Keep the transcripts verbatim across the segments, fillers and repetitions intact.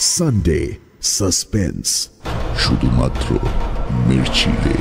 Sunday suspense, শুধুমাত্র মির্চিতে।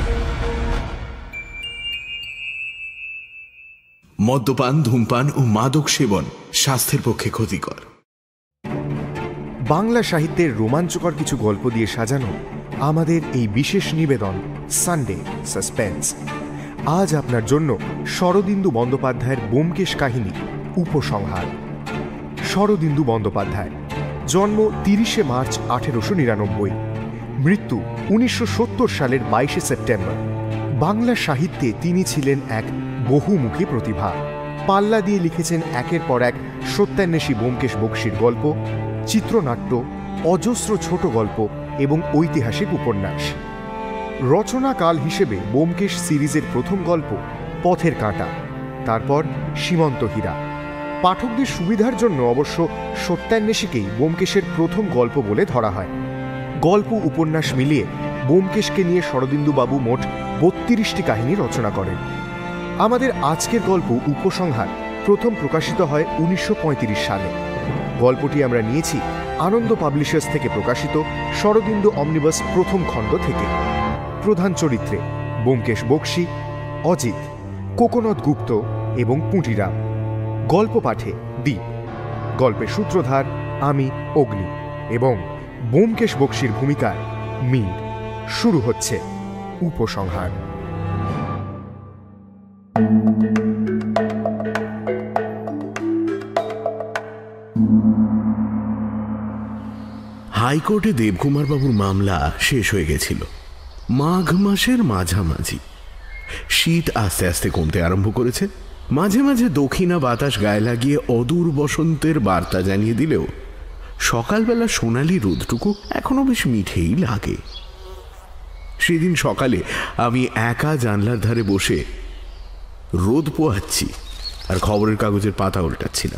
মদ্যপান, ধূমপান ও মাদক সেবন স্বাস্থ্যের পক্ষে ক্ষতিকর। বাংলা সাহিত্যের রোমাঞ্চকর কিছু গল্প দিয়ে সাজানো আমাদের এই বিশেষ নিবেদন সানডে সাসপেন্স। আজ আপনার জন্য শরদিন্দু বন্দ্যোপাধ্যায়ের ব্যোমকেশ কাহিনী উপসংহার। শরদিন্দু বন্দ্যোপাধ্যায়, জন্ম তিরিশে মার্চ আঠেরোশো নিরানব্বই, মৃত্যু উনিশশো সত্তর সালের বাইশে সেপ্টেম্বর। বাংলা সাহিত্যে তিনি ছিলেন এক বহুমুখী প্রতিভা। পাল্লা দিয়ে লিখেছেন একের পর এক সত্যান্বেষী ব্যোমকেশ বক্সীর গল্প, চিত্রনাট্য, অজস্র ছোট গল্প এবং ঐতিহাসিক উপন্যাস। রচনাকাল হিসেবে ব্যোমকেশ সিরিজের প্রথম গল্প পথের কাঁটা, তারপর সীমন্ত হীরা। পাঠকদের সুবিধার জন্য অবশ্য সত্যান্বেষীকেই ব্যোমকেশের প্রথম গল্প বলে ধরা হয়। গল্প উপন্যাস মিলিয়ে ব্যোমকেশকে নিয়ে শরদিন্দুবাবু মোট বত্রিশটি কাহিনী রচনা করেন। আমাদের আজকের গল্প উপসংহার প্রথম প্রকাশিত হয় উনিশশো পঁয়ত্রিশ সালে। গল্পটি আমরা নিয়েছি আনন্দ পাবলিশার্স থেকে প্রকাশিত শরদিন্দু অমনিবাস প্রথম খণ্ড থেকে। প্রধান চরিত্রে ব্যোমকেশ বক্সী, অজিত, কোকোনদ গুপ্ত এবং পুঁটিরাম। গল্প পাঠে দীপ, গল্পের সূত্রধার আমি অগ্নি এবং ব্যোমকেশ বক্সীর ভূমিকায় মীর। শুরু হচ্ছে উপসংহার। হাইকোর্টে দেবকুমার বাবুর মামলা শেষ হয়ে গেছিল মাঘ মাসের মাঝামাঝি। শীত আস্তে আস্তে কমতে আরম্ভ করেছে। মাঝে মাঝে দক্ষিণা বাতাস গায়ে লাগিয়ে অদূর বসন্তের বার্তা জানিয়ে দিলেও সকালবেলা সোনালি রোদটুকু এখনো বেশ মিঠেই লাগে। সেদিন সকালে আমি একা জানলার ধারে বসে রোদ পোহাচ্ছি আর খবরের কাগজের পাতা উল্টাচ্ছিলাম।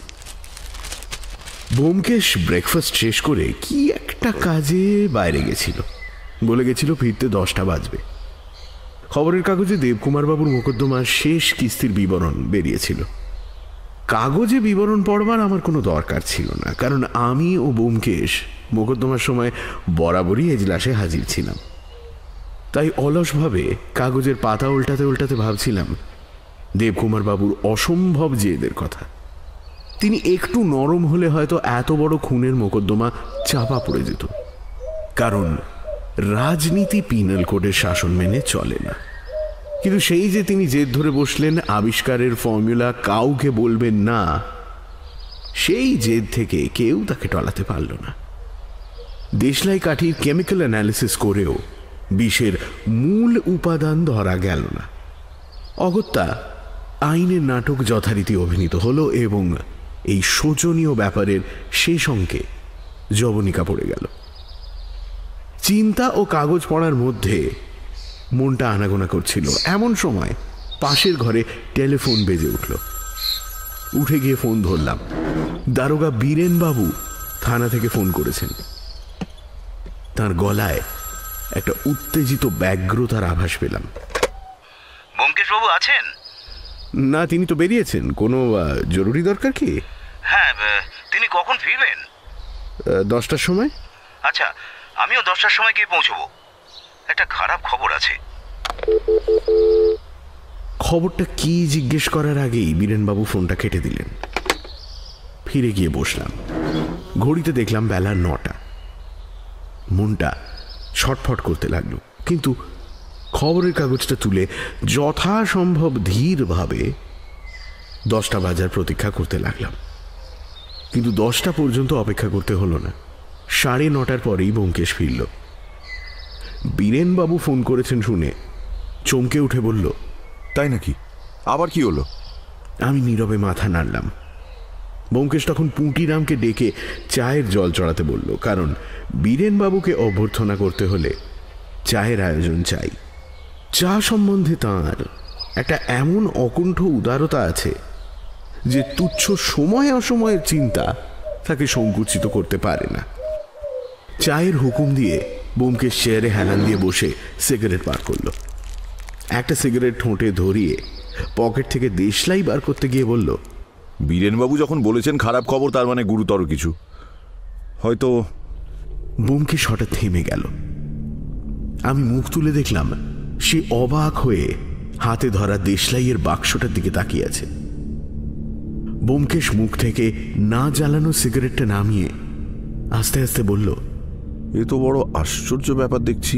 ব্যোমকেশ ব্রেকফাস্ট শেষ করে কি একটা কাজে বাইরে গেছিল, বলে গেছিল ফিরতে দশটা বাজবে। খবরের কাগজে দেবকুমার বাবুর মোকদ্দমার শেষ কিস্তির বিবরণ বেরিয়েছিল। কাগজে বিবরণ পড়বার আমার কোনো দরকার ছিল না, কারণ আমি ও ব্যোমকেশ মোকদ্দমার সময় বরাবরই এজলাসে হাজির ছিলাম। তাই অলসভাবে কাগজের পাতা উল্টাতে উল্টাতে ভাবছিলাম দেবকুমার বাবুর অসম্ভব জেদের কথা। তিনি একটু নরম হলে হয়তো এত বড় খুনের মোকদ্দমা চাপা পড়ে যেত, কারণ রাজনীতি পিনাল কোডের শাসন মেনে চলে না। কিন্তু সেই যে তিনি জেদ ধরে বসলেন আবিষ্কারের ফর্মুলা কাউকে বলবেন না, সেই জেদ থেকে কেউ তাকে টলাতে পারল না। দেশলাই কাঠির কেমিক্যাল অ্যানালিসিস করেও বিষের মূল উপাদান ধরা গেল না। অগত্যা আইনের নাটক যথারীতি অভিনীত হলো এবং এই শোচনীয় ব্যাপারের শেষ অঙ্কে জবনিকা পড়ে গেল। চিন্তা ও কাগজ পড়ার মধ্যে মনটা আনাগোনা করছিল। এমন সময় পাশের ঘরে টেলিফোন বেজে উঠল। উঠে গিয়ে ফোন ধরলাম। দারোগা বীরেন বাবু থানা থেকে ফোন করেছেন। তার গলায় একটা উত্তেজিত ব্যগ্রতার আভাস পেলাম। ব্যোমকেশ বাবু আছেন? না, তিনি তো বেরিয়েছেন। কোনো জরুরি দরকার কি? হ্যাঁ, তিনি কখন ফিরবেন? দশটার সময়। আচ্ছা, আমিও দশটার সময় গিয়ে পৌঁছবো। একটা খারাপ খবর আছে। খবরটা কি জিজ্ঞেস করার আগেই বীরেনবাবু ফোনটা কেটে দিলেন। ফিরে গিয়ে বসলাম। ঘড়িতে দেখলাম বেলা নটা। মনটা ছটফট করতে লাগলো, কিন্তু খবরের কাগজটা তুলে যথাসম্ভব ধীরভাবে দশটা বাজার প্রতীক্ষা করতে লাগলাম। কিন্তু দশটা পর্যন্ত অপেক্ষা করতে হলো না। সাড়ে নটার পরেই ব্যোমকেশ ফিরল। বীরেনবাবু ফোন করেছেন শুনে চমকে উঠে বলল, তাই নাকি? আবার কি হলো? আমি নীরবে মাথা নাড়লাম। ব্যোমকেশ তখন পুঁটিরামকে ডেকে চায়ের জল চড়াতে বলল, কারণ বীরেনবাবুকে অভ্যর্থনা করতে হলে চায়ের আয়োজন চাই। চা সম্বন্ধে তাঁর একটা এমন অকুণ্ঠ উদারতা আছে যে তুচ্ছ সময় অসময়ের চিন্তা তাকে সংকুচিত করতে পারে না। চায়ের হুকুম দিয়ে ব্যোমকেশ চেয়ারে হেলান দিয়ে বসে সিগারেট বার করল। একটা সিগারেট ঠোঁটে ধরিয়ে পকেট থেকে দেশলাই বার করতে গিয়ে বলল, বীরেনবাবু যখন বলেছেন খারাপ খবর, তার মানে গুরুতর কিছু। হয়তো ব্যোমকেশ হঠাৎ থেমে গেল। আমি মুখ তুলে দেখলাম সে অবাক হয়ে হাতে ধরা দেশলাইয়ের বাক্সটার দিকে তাকিয়ে আছে। ব্যোমকেশ মুখ থেকে না জ্বালানো সিগারেটটা নামিয়ে আস্তে আস্তে বলল, এ তো বড় আশ্চর্য ব্যাপার দেখছি।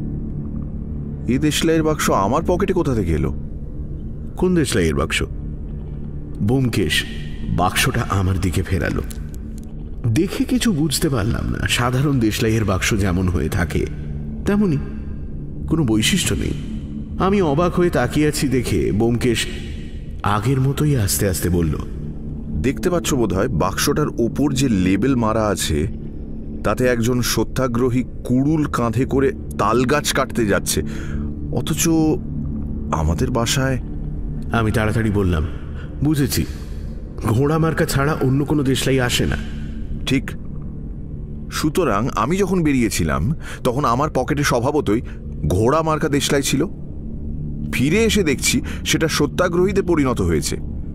এ দেশলাইয়ের বাক্স আমার পকেটে কোথা থেকে এলো? কোন দেশলাইয়ের বাক্স? ব্যোমকেশ বাক্সটা আমার দিকে ফেরালো। দেখে কিছু বুঝতে পারলাম না। সাধারণ দেশলাইয়ের বাক্স যেমন হয়ে থাকে তেমনই, কোনো বৈশিষ্ট্য নেই। আমি অবাক হয়ে তাকিয়ে আছি দেখে ব্যোমকেশ আগের মতোই আস্তে আস্তে বলল, দেখতে পাচ্ছ বোধহয় বাক্সটার ওপর যে লেবেল মারা আছে তাতে একজন সত্যাগ্রহী কুড়ুল কাঁধে করে তাল গাছ কাটতে যাচ্ছে, অথচ আমাদের বাসায়। আমি তাড়াতাড়ি বললাম, বুঝেছি, ঘোড়া মার্কা ছাড়া অন্য কোনো দেশলাই আসে না। ঠিক। সুতরাং আমি যখন বেরিয়েছিলাম তখন আমার পকেটে স্বভাবতই ঘোড়া মার্কা দেশলাই ছিল। ফিরে এসে দেখছি সেটা সত্যাগ্রহীতে পরিণত হয়েছে।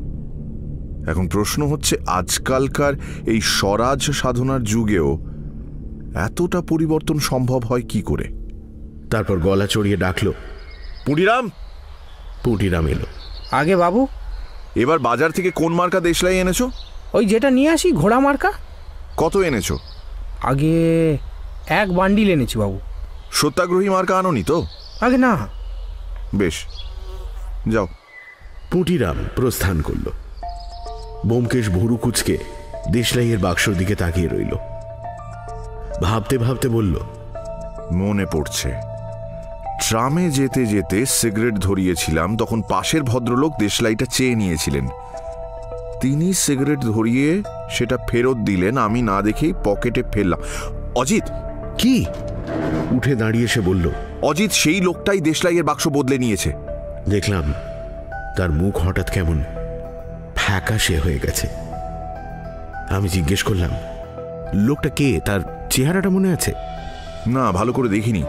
এখন প্রশ্ন হচ্ছে, আজকালকার এই স্বরাজ সাধনার যুগেও এতটা পরিবর্তন সম্ভব হয় কি করে? তারপর গলা চড়িয়ে ডাকলো, পুটিরাম। পুটিরাম এলো। আগে বাবু, এবার বাজার থেকে কোন মার্কা দেশলাই এনেছো? ওই যেটা নিয়ে আসি, ঘোড়া মার্কা। কত এনেছো? আগে এক বান্ডিল এনেছি বাবু। সত্যাগ্রহী মার্কা আনোনি তো? আগে না। বেশ, যাও। পুটিরাম প্রস্থান করল। ব্যোমকেশ ভুরু কুচকে দেশলাইয়ের বাক্সর দিকে তাকিয়ে রইল। ভাবতে ভাবতে বলল, মনে পড়ছে, ট্রামে যেতে যেতে সিগারেট ধরিয়েছিলাম, তখন পাশের ভদ্রলোক দেশলাইটা চেয়ে নিয়েছিলেন। তিনি সিগারেট ধরিয়ে সেটা ফেরত দিলেন, আমি না দেখেই পকেটে ফেললাম। অজিত। কি? উঠে দাঁড়িয়ে সে বলল, অজিত, সেই লোকটাই দেশলাইয়ের বাক্স বদলে নিয়েছে। দেখলাম তার মুখ হঠাৎ কেমন ফ্যাকাশে হয়ে গেছে। আমি জিজ্ঞেস করলাম, লোকটা কে? তার চেহারাটা মনে আছে? না, ভালো করে দেখিনি।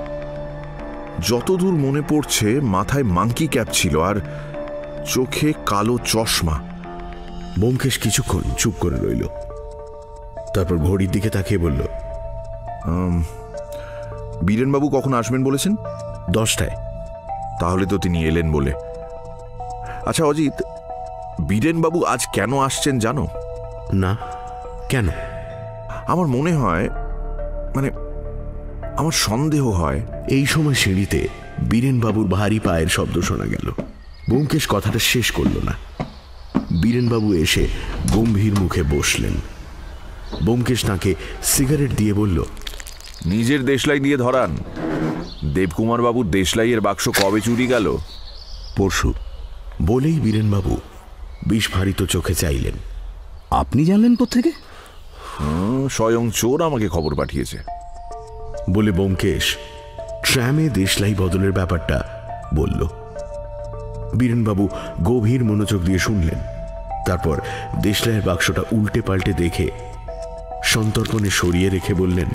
যতদূর মনে পড়ছে মাথায় মাংকি ক্যাপ ছিল আর চোখে কালো চশমা। ব্যোমকেশ কিছুক্ষণ চুপ করে রইল, তারপর ঘড়ির দিকে তাকিয়ে বলল, বীরেনবাবু কখন আসবেন বলেছেন? দশটায়। তাহলে তো তিনি এলেন বলে। আচ্ছা অজিত, বীরেনবাবু আজ কেন আসছেন জানো? না, কেন? আমার মনে হয়, মানে আমার সন্দেহ হয়। এই সময় সিঁড়িতে বীরেনবাবুর ভারী পায়ের শব্দ শোনা গেল। ব্যোমকেশ কথাটা শেষ করল না। বীরেনবাবু এসে গম্ভীর মুখে বসলেন। ব্যোমকেশ তাঁকে সিগারেট দিয়ে বলল, নিজের দেশলাই দিয়ে ধরান। দেবকুমার বাবুর দেশলাইয়ের বাক্স কবে চুরি গেল? পরশু। বলেই বীরেনবাবু বিস্ফারিত চোখে চাইলেন। আপনি জানলেন কোত্থেকে? স্বয়ং চোর আমাকে খবর পাঠিয়েছে বলে ব্যোমকেশ ট্রামে দেশলাই বদলের ব্যাপারটা বলল। বীরেনবাবু গভীর মনোযোগ দিয়ে শুনলেন। তারপর দেশলাইয়ের বাক্সটা উল্টে পাল্টে দেখে সন্তর্পণে সরিয়ে রেখে বললেন,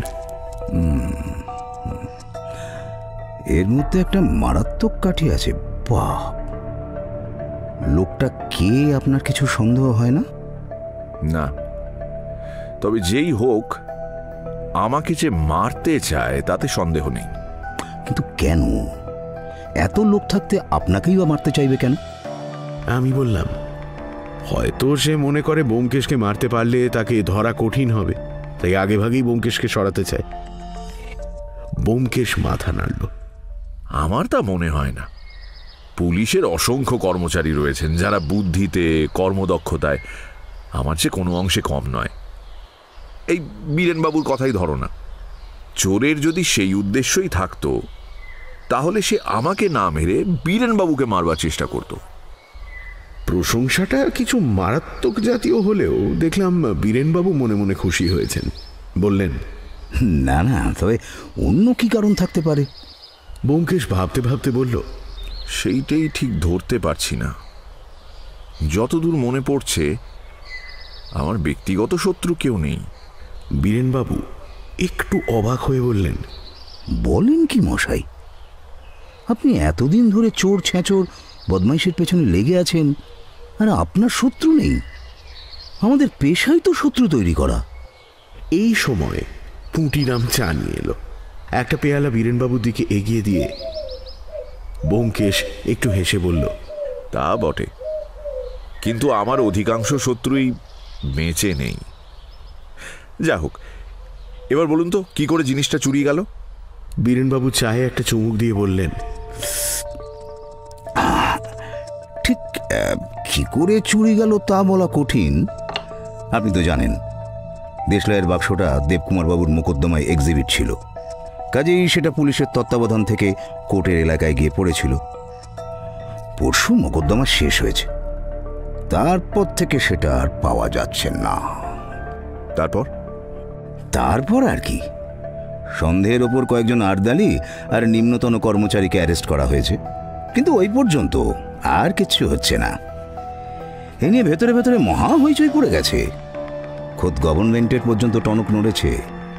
এর মধ্যে একটা মারাত্মক কাঠি আছে। বাহ! লোকটা কে, আপনার কিছু সন্দেহ হয় না? না, তবে যেই হোক আমাকে যে মারতে চায় তাতে সন্দেহ নেই। কিন্তু কেন? এত লোক থাকতে আপনাকেই বা মারতে চাইবে কেন? আমি বললাম, হয়তো সে মনে করে ব্যোমকেশকে মারতে পারলে তাকে ধরা কঠিন হবে, তাই আগে ভাগেই ব্যোমকেশকে সরাতে চায়। ব্যোমকেশ মাথা নাড়ল। আমার তা মনে হয় না। পুলিশের অসংখ্য কর্মচারী রয়েছেন যারা বুদ্ধিতে, কর্মদক্ষতায় আমার চেয়ে কোনো অংশে কম নয়। এই বীরেনবাবুর কথাই ধরো না, চোরের যদি সেই উদ্দেশ্যই থাকতো তাহলে সে আমাকে না মেরে বীরেনবাবুকে মারবার চেষ্টা করত। প্রশংসাটা কিছু মারাত্মক জাতীয় হলেও দেখলাম বীরেনবাবু মনে মনে খুশি হয়েছেন। বললেন, না না, তবে অন্য কি কারণ থাকতে পারে? ব্যোমকেশ ভাবতে ভাবতে বলল, সেইটাই ঠিক ধরতে পারছি না। যতদূর মনে পড়ছে আমার ব্যক্তিগত শত্রু কেউ নেই। বীরেনবাবু একটু অবাক হয়ে বললেন, বলেন কি মশাই? আপনি এতদিন ধরে চোর ছেঁচোর বদমাইশের পেছনে লেগে আছেন আর আপনার শত্রু নেই? আমাদের পেশাই তো শত্রু তৈরি করা। এই সময় পুঁটিরাম চা নিয়ে এলো। একটা পেয়ালা বীরেনবাবুর দিকে এগিয়ে দিয়ে ব্যোমকেশ একটু হেসে বলল, তা বটে, কিন্তু আমার অধিকাংশ শত্রুই বেঁচে নেই। যা হোক, এবার বলুন তো কি করে জিনিসটা চুরি গেল? বীরেনবাবু চায়ে একটা চুমুক দিয়ে বললেন, ঠিক কি করে চুরি গেল তা বলা কঠিন। আপনি তো জানেন দেশলাইয়ের বাক্সটা দেবকুমার বাবুর মোকদ্দমায় এক্সিবিট ছিল, কাজেই সেটা পুলিশের তত্ত্বাবধান থেকে কোর্টের এলাকায় গিয়ে পড়েছিল। পরশু মোকদ্দমা শেষ হয়েছে, তারপর থেকে সেটা আর পাওয়া যাচ্ছে না। তারপর তারপর আর কি, সন্দেহের ওপর কয়েকজন আর্দালি আর নিম্নতন কর্মচারীকে অ্যারেস্ট করা হয়েছে, কিন্তু ওই পর্যন্ত আর কিচ্ছু হচ্ছে না। এ নিয়ে ভেতরে ভেতরে মহা হইচই পড়ে গেছে, খোদ গভর্নমেন্টের পর্যন্ত টনক নড়েছে।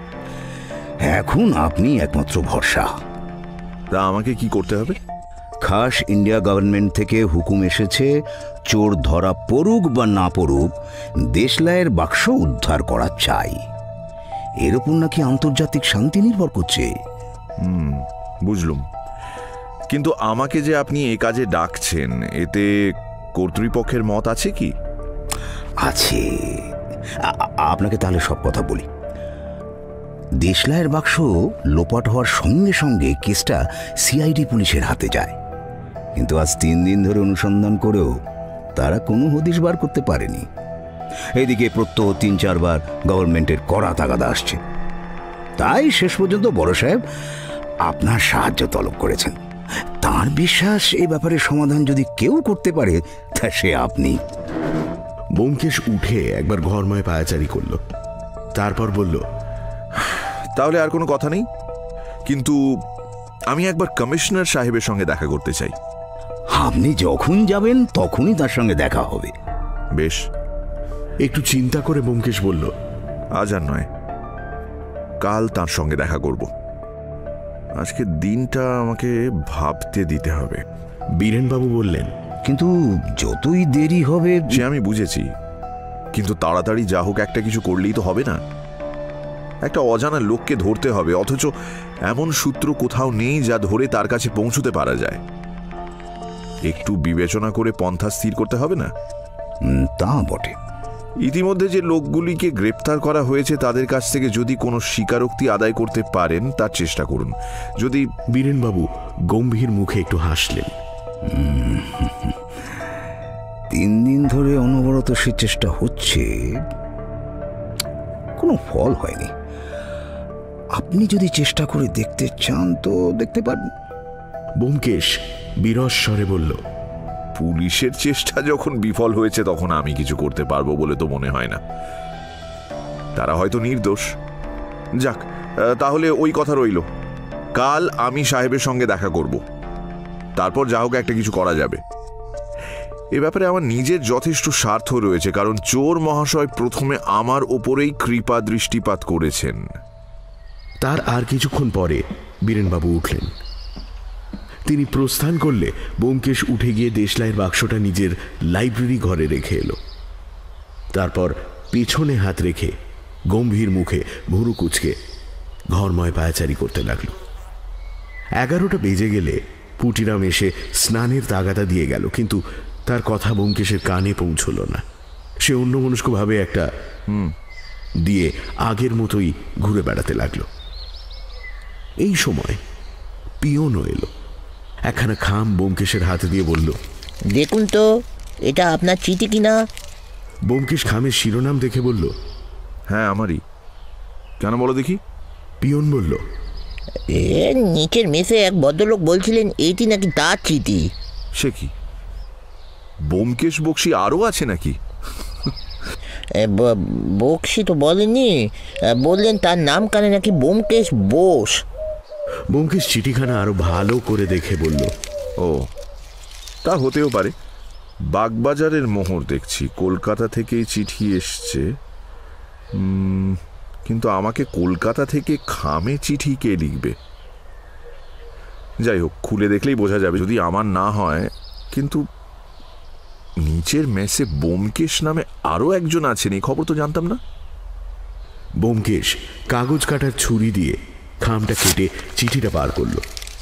এখন আপনি একমাত্র ভরসা। তা আমাকে কি করতে হবে? খাস ইন্ডিয়া গভর্নমেন্ট থেকে হুকুম এসেছে, চোর ধরা পড়ুক বা না পড়ুক দেশলাইয়ের বাক্স উদ্ধার করা চাই। এর উপর নাকি আন্তর্জাতিক শান্তি নির্ভর করছে। হুম, বুঝলুম, কিন্তু আমাকে যে আপনি এ কাজে ডাকছেন, এতে কর্তৃপক্ষের মত আছে কি? আছে। আপনাকে তাহলে সব কথা বলি। দেশলাইয়ের বাক্স লোপাট হওয়ার সঙ্গে সঙ্গে কেসটা সিআইডি পুলিশের হাতে যায়, কিন্তু আজ তিন দিন ধরে অনুসন্ধান করেও তারা কোনো হদিশ বার করতে পারেনি। এইদিকে প্রত্যহ তিন চারবার গভর্নমেন্টের কড়া তাগাদা আসছে, তাই শেষ পর্যন্ত বড় সাহেব আপনার সাহায্য তলব করেছেন। তার বিশ্বাস এই ব্যাপারে সমাধান যদি কেউ করতে পারে তা সে আপনি। ব্যোমকেশ উঠে একবার ঘরময় পায়াচারি করল, তারপর বলল, তাহলে আর কোনো কথা নেই, কিন্তু আমি একবার কমিশনার সাহেবের সঙ্গে দেখা করতে চাই। আপনি যখন যাবেন তখনই তার সঙ্গে দেখা হবে। বেশ। একটু চিন্তা করে ব্যোমকেশ বলল, আজ আর নয়, কাল তার সঙ্গে দেখা করব। আজকে দিনটা আমাকে ভাবতে দিতে হবে। বীরেনবাবু বললেন, কিন্তু যতই দেরি হবে। সে আমি বুঝেছি, কিন্তু তাড়াতাড়ি যা হোক একটা কিছু করলেই তো হবে না। একটা অজানা লোককে ধরতে হবে, অথচ এমন সূত্র কোথাও নেই যা ধরে তার কাছে পৌঁছতে পারা যায়। একটু বিবেচনা করে পন্থা স্থির করতে হবে না? তা বটে। ইতিমধ্যে যে লোকগুলিকে গ্রেপ্তার করা হয়েছে তাদের কাছ থেকে যদি কোনো স্বীকারোক্তি আদায় করতে পারেন তার চেষ্টা করুন। যদি বীরেনবাবু গম্ভীর মুখে একটু হাসলেন। তিন দিন ধরে অনবরত সে চেষ্টা হচ্ছে, কোনো ফল হয়নি। আপনি যদি চেষ্টা করে দেখতে চান তো দেখতে পারবেন। ব্যোমকেশ বিরস স্বরে বলল, পুলিশের চেষ্টা যখন বিফল হয়েছে তখন আমি কিছু করতে পারবো বলে তো মনে হয় না। তারা হয়তো নির্দোষ। যাক, তাহলে ওই কথা রইল, কাল আমি সাহেবের সঙ্গে দেখা করব, তারপর যা হোক একটা কিছু করা যাবে। এ ব্যাপারে আমার নিজের যথেষ্ট স্বার্থ রয়েছে, কারণ চোর মহাশয় প্রথমে আমার ওপরেই কৃপা দৃষ্টিপাত করেছেন। তার আর কিছুক্ষণ পরে বীরেনবাবু উঠলেন। তিনি প্রস্থান করলে ব্যোমকেশ উঠে গিয়ে দেশলাইয়ের বাক্সটা নিজের লাইব্রেরি ঘরে রেখে এলো। তারপর পেছনে হাত রেখে গম্ভীর মুখে ভুরু কুচকে ঘরময় পায়াচারি করতে লাগল। এগারোটা বেজে গেলে পুটিরাম এসে স্নানের তাগাদা দিয়ে গেল, কিন্তু তার কথা ব্যোমকেশের কানে পৌঁছল না। সে অন্যমনস্কভাবে একটা হুম দিয়ে আগের মতোই ঘুরে বেড়াতে লাগলো। এই সময় পিয়নও এলো, একখানা খাম ব্যোমকেশের হাতে দিয়ে বলল, দেখুন তো এটা আপনার চিঠি কিনা। ব্যোমকেশ খামের শিরোনাম দেখে বলল, হ্যাঁ আমারই। কেন বলো দেখি? পিয়ন বলল, এ নিচের মেসে এক ভদ্রলোক বলছিলেন এইটি নাকি তার চিঠি। সে কি, ব্যোমকেশ বক্সি আরও আছে নাকি? বক্সি তো বলেনি, বললেন তার নাম কানে নাকি ব্যোমকেশ বোস। ব্যোমকেশ চিঠিখানা আরো ভালো করে দেখে বলল, ও তা হতেও পারে। বাগবাজারের মোহর দেখছি, কলকাতা থেকেই চিঠি এসছে, কিন্তু আমাকে কলকাতা থেকে খামে চিঠি কে লিখবে? যাই হোক, খুলে দেখলেই বোঝা যাবে যদি আমার না হয়। কিন্তু নিচের মেসে ব্যোমকেশ নামে আরও একজন আছেন, এই খবর তো জানতাম না। ব্যোমকেশ কাগজ কাটার ছুরি দিয়ে খামটা কেটে চিঠিটা বার করল,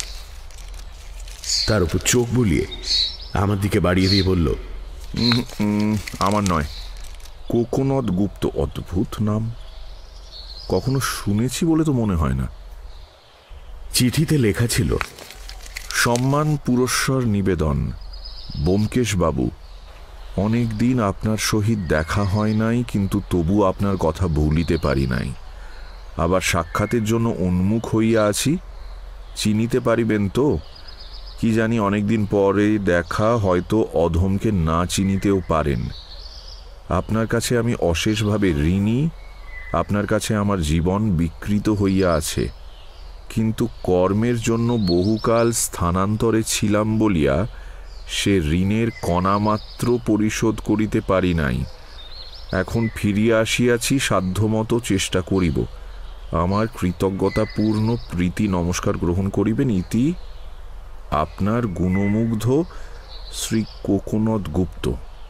তার উপর চোখ বুলিয়ে আমার দিকে বাড়িয়ে দিয়ে বলল, আমার নয়, কোকোনদ গুপ্ত। অদ্ভুত নাম, কখনো শুনেছি বলে তো মনে হয় না। চিঠিতে লেখা ছিল, সম্মান পুরস্কার নিবেদন। ব্যোমকেশ বাবু, অনেক দিন আপনার সহিত দেখা হয় নাই, কিন্তু তবু আপনার কথা ভুলিতে পারি নাই। আবার সাক্ষাতের জন্য উন্মুখ হইয়া আছি, চিনিতে পারিবেন তো? কি জানি অনেকদিন পরে দেখা, হয়তো অধমকে না চিনিতেও পারেন। আপনার কাছে আমি অশেষভাবে ঋণী। আপনার কাছে আমার জীবন বিকৃত হইয়া আছে, কিন্তু কর্মের জন্য বহুকাল স্থানান্তরে ছিলাম বলিয়া সে ঋণের কণামাত্র পরিশোধ করিতে পারি নাই। এখন ফিরিয়া আসিয়াছি, সাধ্যমতো চেষ্টা করিব। আমার কৃতজ্ঞতাপূর্ণ প্রীতি নমস্কার গ্রহণ করিবেন। ইতি আপনার গুণমুগ্ধ শ্রী কোকোনদ গুপ্ত।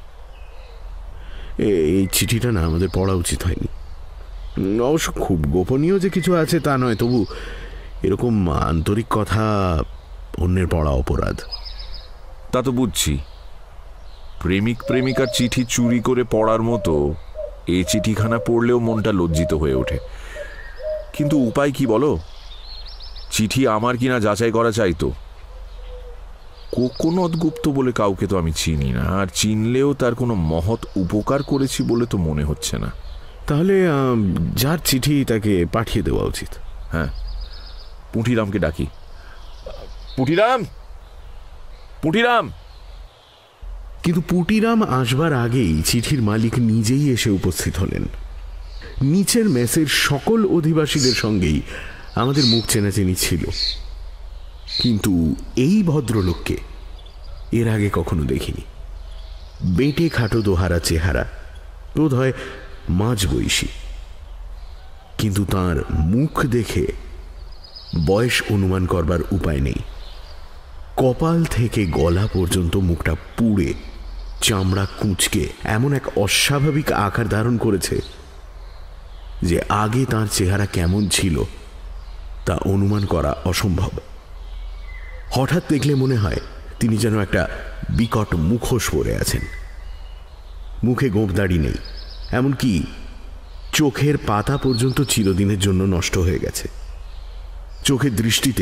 এই চিঠিটা না আমাদের পড়া উচিত হয়নি। অবশ্য খুব গোপনীয় যে কিছু আছে তা নয়, তবু এরকম আন্তরিক কথা অন্যের পড়া অপরাধ। তা তো বুঝছি, প্রেমিক প্রেমিকার চিঠি চুরি করে পড়ার মতো এই চিঠিখানা পড়লেও মনটা লজ্জিত হয়ে ওঠে। কিন্তু উপায় কি বলো? চিঠি আমার কিনা যাচাই করা চাইতো। কোকোনদ গুপ্ত বলে কাউকে তো আমি চিনি না, আর চিনলেও তার কোনো মহৎ উপকার করেছি বলে তো মনে হচ্ছে না। তাহলে যার চিঠি তাকে পাঠিয়ে দেওয়া উচিত। হ্যাঁ, পুঁটিরামকে ডাকি। পুঁটিরাম, পুঁটিরাম। কিন্তু পুঁটিরাম আসবার আগেই চিঠির মালিক নিজেই এসে উপস্থিত হলেন। নিচের মেসের সকল অধিবাসীদের সঙ্গেই আমাদের মুখ চেনাচেনি ছিল, কিন্তু এই ভদ্রলোককে এর আগে কখনো দেখিনি। বেঁটে খাটো দোহারা চেহারা, বোধ হয় মাঝ বয়সী, কিন্তু তার মুখ দেখে বয়স অনুমান করবার উপায় নেই। কপাল থেকে গলা পর্যন্ত মুখটা পুড়ে চামড়া কুঁচকে এমন এক অস্বাভাবিক আকার ধারণ করেছে যে আগে তার চেহারা কেমন ছিল তা অনুমান করা অসম্ভব। হঠাৎ দেখলে মনে হয় তিনি যেন একটা বিকট মুখোশ পরে আছেন। মুখে গোঁফদাড়ি নেই, এমনকি চোখের পাতা পর্যন্ত চিরদিনের জন্য নষ্ট হয়ে গেছে। চোখের দৃষ্টিতে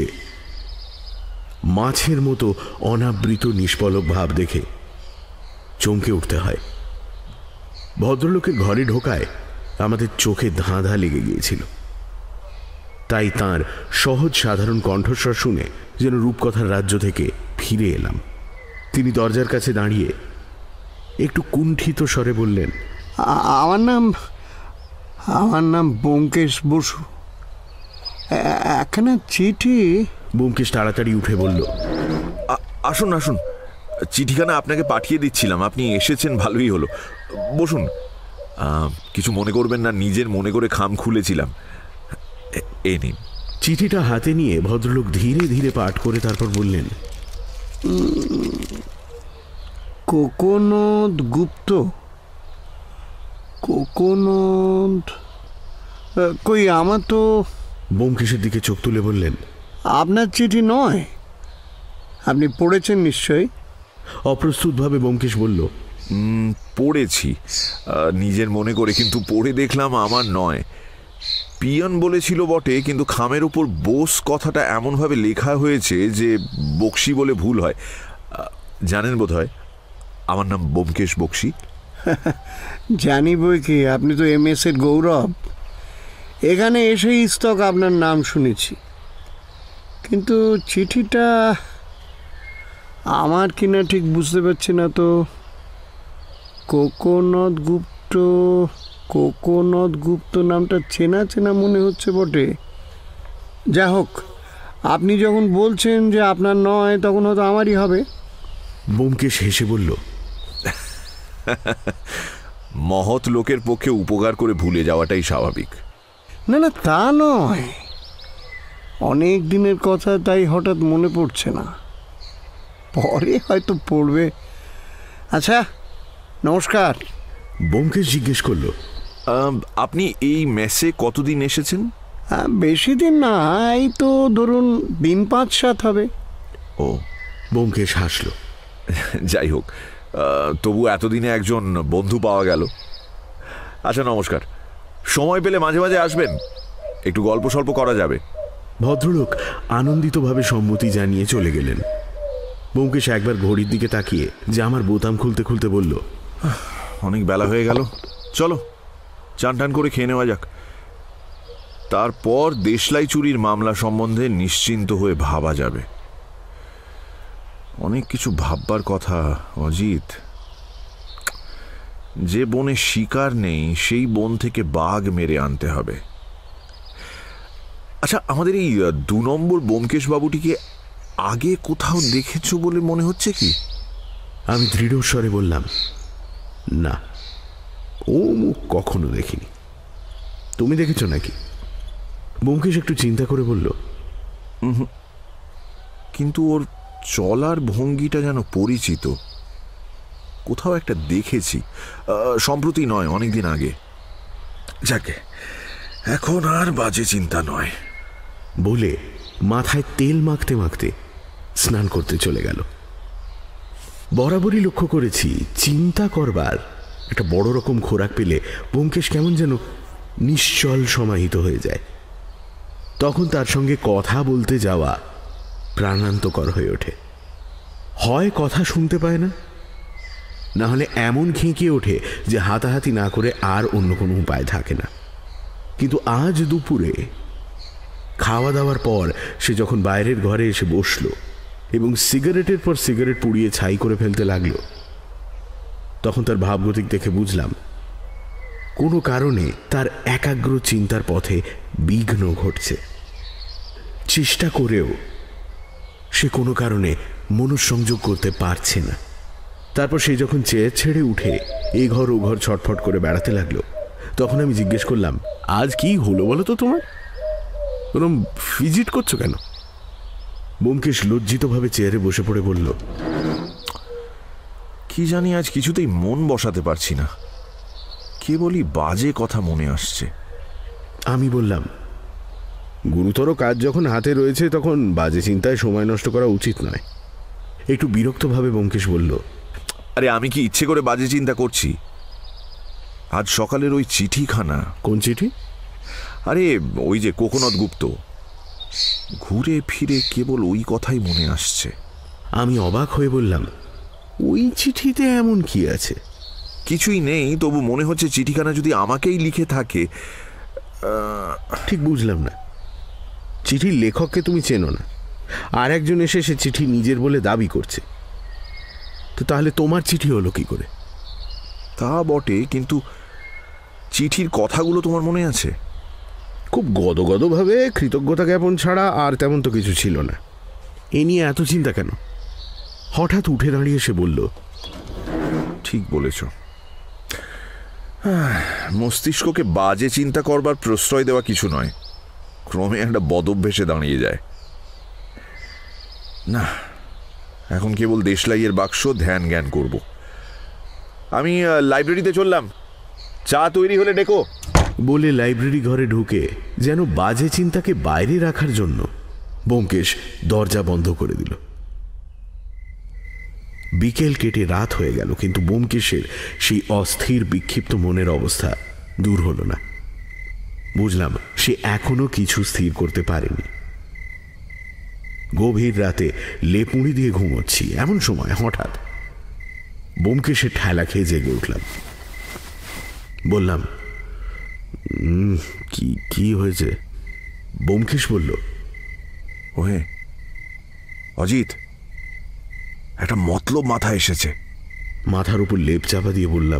মাছের মতো অনাবৃত নিষ্পলক ভাব দেখে চমকে উঠতে হয়। ভদ্রলোকের ঘরে ঢোকায় আমাদের চোখে ধাঁধা লেগে গিয়েছিল, তাই তার সহজ সাধারণ কণ্ঠস্বর শুনে যেন রূপকথার রাজ্য থেকে ফিরে এলাম। তিনি দরজার কাছে দাঁড়িয়ে একটু কুণ্ঠিত স্বরে বললেন, আমার নাম আমার নাম ব্যোমকেশ বসু। একখানা চিঠি। ব্যোমকেশ তাড়াতাড়ি উঠে বলল, আসুন আসুন, চিঠিখানা আপনাকে পাঠিয়ে দিচ্ছিলাম, আপনি এসেছেন, ভালোই হলো। বসুন, কিছু মনে করবেন না, নিজের মনে করে খাম খুলেছিলাম। এ নিন। চিঠিটা হাতে নিয়ে ভদ্রলোক ধীরে ধীরে পাঠ করে তারপর বললেন, কোকোনদ গুপ্ত। কোকোনদ কই, আমার তো। ব্যোমকেশের দিকে চোখ তুলে বললেন, আপনার চিঠি নয়, আপনি পড়েছেন নিশ্চয়ই। অপ্রস্তুতভাবে ব্যোমকেশ বলল, পড়েছি নিজের মনে করে, কিন্তু পড়ে দেখলাম আমার নয়। পিয়ন বলেছিল বটে, কিন্তু খামের উপর বোস কথাটা এমনভাবে লেখা হয়েছে যে বক্সি বলে ভুল হয়। জানেন বোধ হয় আমার নাম ব্যোমকেশ বক্সি। জানি বই কি, আপনি তো এম এস এর গৌরব। এখানে এসেই ইস্তক আপনার নাম শুনেছি, কিন্তু চিঠিটা আমার কিনা ঠিক বুঝতে পারছি না তো। কোকোনদ গুপ্ত, কোকোনদ গুপ্ত নামটা চেনা চেনা মনে হচ্ছে বটে। যা হোক, আপনি যখন বলছেন যে আপনার নয়, তখন হয়তো আমারই হবে। ব্যোমকেশ হেসে বলল, মহৎ লোকের পক্ষে উপকার করে ভুলে যাওয়াটাই স্বাভাবিক। না না, তা নয়, অনেক দিনের কথা, তাই হঠাৎ মনে পড়ছে না, পরে হয়তো পড়বে। আচ্ছা, নমস্কার। ব্যোমকেশ জিজ্ঞেস করল, আপনি এই মেসে কতদিন এসেছেন? বেশি দিন না, এই তো ধরুন দিন পাঁচ সাত হবে। ও, ব্যোমকেশ হাসল। যাই হোক, তবু এতদিনে একজন বন্ধু পাওয়া গেল। আচ্ছা, নমস্কার। সময় পেলে মাঝে মাঝে আসবেন, একটু গল্প সল্প করা যাবে। ভদ্রলোক আনন্দিতভাবে সম্মতি জানিয়ে চলে গেলেন। ব্যোমকেশ একবার ঘড়ির দিকে তাকিয়ে জামার বোতাম খুলতে খুলতে বলল, অনেক বেলা হয়ে গেল, চলো চান টান করে খেয়ে নেওয়া যাক। তারপর দেশলাই চুরির মামলা সম্বন্ধে নিশ্চিন্ত হয়ে ভাবা যাবে। অনেক কিছু ভাববার কথা অজিত। যে বনে শিকার নেই সেই বন থেকে বাঘ মেরে আনতে হবে। আচ্ছা, আমাদের এই দু নম্বর ব্যোমকেশ বাবুটিকে আগে কোথাও দেখেছো বলে মনে হচ্ছে কি? আমি দৃঢ় স্বরে বললাম, না, ও মুখ কখনো দেখিনি। তুমি দেখেছ নাকি? ব্যোমকেশ একটু চিন্তা করে বলল, কিন্তু ওর চলার ভঙ্গিটা যেন পরিচিত, কোথাও একটা দেখেছি। সম্প্রতি নয়, অনেকদিন আগে। যাকে, এখন আর বাজে চিন্তা নয় বলে মাথায় তেল মাখতে মাখতে স্নান করতে চলে গেল। বরাবরই লক্ষ্য করেছি, চিন্তা করবার একটা বড় রকম খোরাক পেলে ব্যোমকেশ কেমন যেন নিশ্চল সমাহিত হয়ে যায়। তখন তার সঙ্গে কথা বলতে যাওয়া প্রাণান্তকর হয়ে ওঠে। হয় কথা শুনতে পায় না, না হলে এমন খেঁকিয়ে ওঠে যে হাতাহাতি না করে আর অন্য কোনো উপায় থাকে না। কিন্তু আজ দুপুরে খাওয়া দাওয়ার পর সে যখন বাইরের ঘরে এসে বসল এবং সিগারেটের পর সিগারেট পুড়িয়ে ছাই করে ফেলতে লাগলো, তখন তার ভাবগতিক দেখে বুঝলাম কোনো কারণে তার একাগ্র চিন্তার পথে বিঘ্ন ঘটছে। চেষ্টা করেও সে কোনো কারণে মনঃসংযোগ করতে পারছে না। তারপর সে যখন চেয়ার ছেড়ে উঠে এই ঘর ও ঘর ছটফট করে বেড়াতে লাগলো, তখন আমি জিজ্ঞেস করলাম, আজ কি হলো বলো তো তোমার? ওরম ফিজিট করছো কেন? ব্যোমকেশ লজ্জিতভাবে চেয়ারে বসে পড়ে বলল, কি জানি আজ কিছুতেই মন বসাতে পারছি না, কেবলই বাজে কথা মনে আসছে। আমি বললাম, গুরুতর কাজ যখন হাতে রয়েছে তখন বাজে চিন্তায় সময় নষ্ট করা উচিত নয়। একটু বিরক্তভাবে ব্যোমকেশ বলল, আরে আমি কি ইচ্ছে করে বাজে চিন্তা করছি? আজ সকালের ওই চিঠিখানা। কোন চিঠি? আরে ওই যে কোকোনদ গুপ্ত। ঘুরে ফিরে কেবল ওই কথাই মনে আসছে। আমি অবাক হয়ে বললাম, ওই চিঠিতে এমন কি আছে? কিছুই নেই, তবু মনে হচ্ছে চিঠিখানা যদি আমাকেই লিখে থাকে। ঠিক বুঝলাম না। চিঠির লেখককে তুমি চেনো না, আর একজন এসে সে চিঠি নিজের বলে দাবি করছে, তো তাহলে তোমার চিঠি হলো কি করে? তা বটে, কিন্তু চিঠির কথাগুলো তোমার মনে আছে? খুব গদগদভাবে কৃতজ্ঞতা জ্ঞাপন ছাড়া আর তেমন তো কিছু ছিল না। এ নিয়ে এত চিন্তা কেন? হঠাৎ উঠে দাঁড়িয়ে সে বলল, ঠিক বলেছ, মস্তিষ্ককে বাজে চিন্তা করবার প্রশ্রয় দেওয়া কিছু নয়, ক্রমে একটা বদভ্যাসে দাঁড়িয়ে যায়। না, এখন কেবল দেশলাইয়ের বাক্স ধ্যান জ্ঞান করব। আমি লাইব্রেরিতে চললাম, চা তৈরি হলে ডেকো। বলে লাইব্রেরি ঘরে ঢুকে যেন বাজে চিন্তাকে বাইরে রাখার জন্য ব্যোমকেশ দরজা বন্ধ করে দিল। বিকেল কেটে রাত হয়ে গেল, কিন্তু ব্যোমকেশের সেই অস্থির বিক্ষিপ্ত মনের অবস্থা দূর হল না। বুঝলাম সে এখনো কিছু স্থির করতে পারেনি। গভীর রাতে লেপুঁড়ি দিয়ে ঘুমোচ্ছি, এমন সময় হঠাৎ ব্যোমকেশের ঠেলা খেয়ে জেগে উঠলাম। বললাম, কি কি হয়েছে? ব্যোমকেশ বলল, ওহে অজিত, একটা মতলব মাথায় এসেছে। মাথার উপর লেপ চাপা দিয়ে বললাম,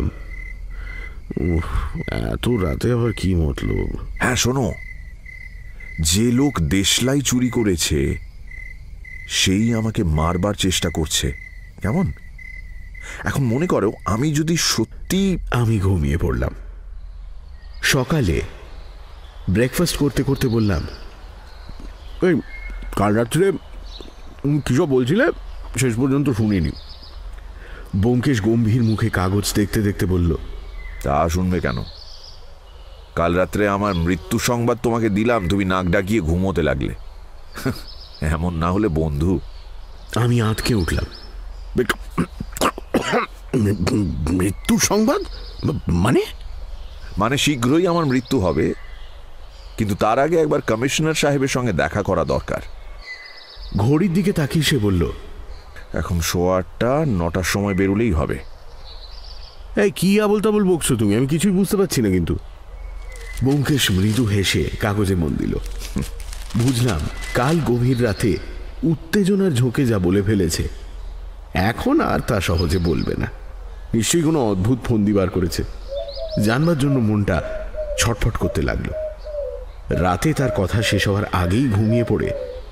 এত রাতে আবার কি মতলব? হ্যাঁ শোনো, যে লোক দেশলাই চুরি করেছে সেই আমাকে মারবার চেষ্টা করছে। কেমন? এখন মনে করো আমি যদি সত্যি... আমি ঘুমিয়ে পড়লাম। সকালে ব্রেকফাস্ট করতে করতে বললাম, এই কাল রাত্রে কিসব বলছিলে শেষ পর্যন্ত শুনিনি। ব্যোমকেশ গম্ভীর মুখে কাগজ দেখতে দেখতে বলল, তা শুনবে কেন? কাল রাত্রে আমার মৃত্যু সংবাদ তোমাকে দিলাম, তুমি নাক ডাকিয়ে ঘুমোতে লাগলে। এমন না হলে বন্ধু। আমি আঁতকে উঠলাম। মৃত্যু সংবাদ মানে? মানে শীঘ্রই আমার মৃত্যু হবে, কিন্তু তার আগে একবার কমিশনার সাহেবের সঙ্গে দেখা করা দরকার। ঘড়ির দিকে তাকিয়ে সে বলল, এখন সোয়া আটটা, নটার সময় বেরোলেই হবে। এই কি আবল তাবল বকছো তুমি? আমি কিছুই বুঝতে পারছি না। কিন্তু ব্যোমকেশ মৃদু হেসে কাগজে মন দিল। বুঝলাম কাল গভীর রাতে উত্তেজনার ঝোঁকে যা বলে ফেলেছে এখন আর তা সহজে বলবে না। নিশ্চয়ই কোনো অদ্ভুত ফন্দি বার করেছে। জানবার জন্য মনটা ছটফট করতে লাগলো। রাতে তার কথা শেষ হওয়ার আগেই ঘুমিয়ে পড়ে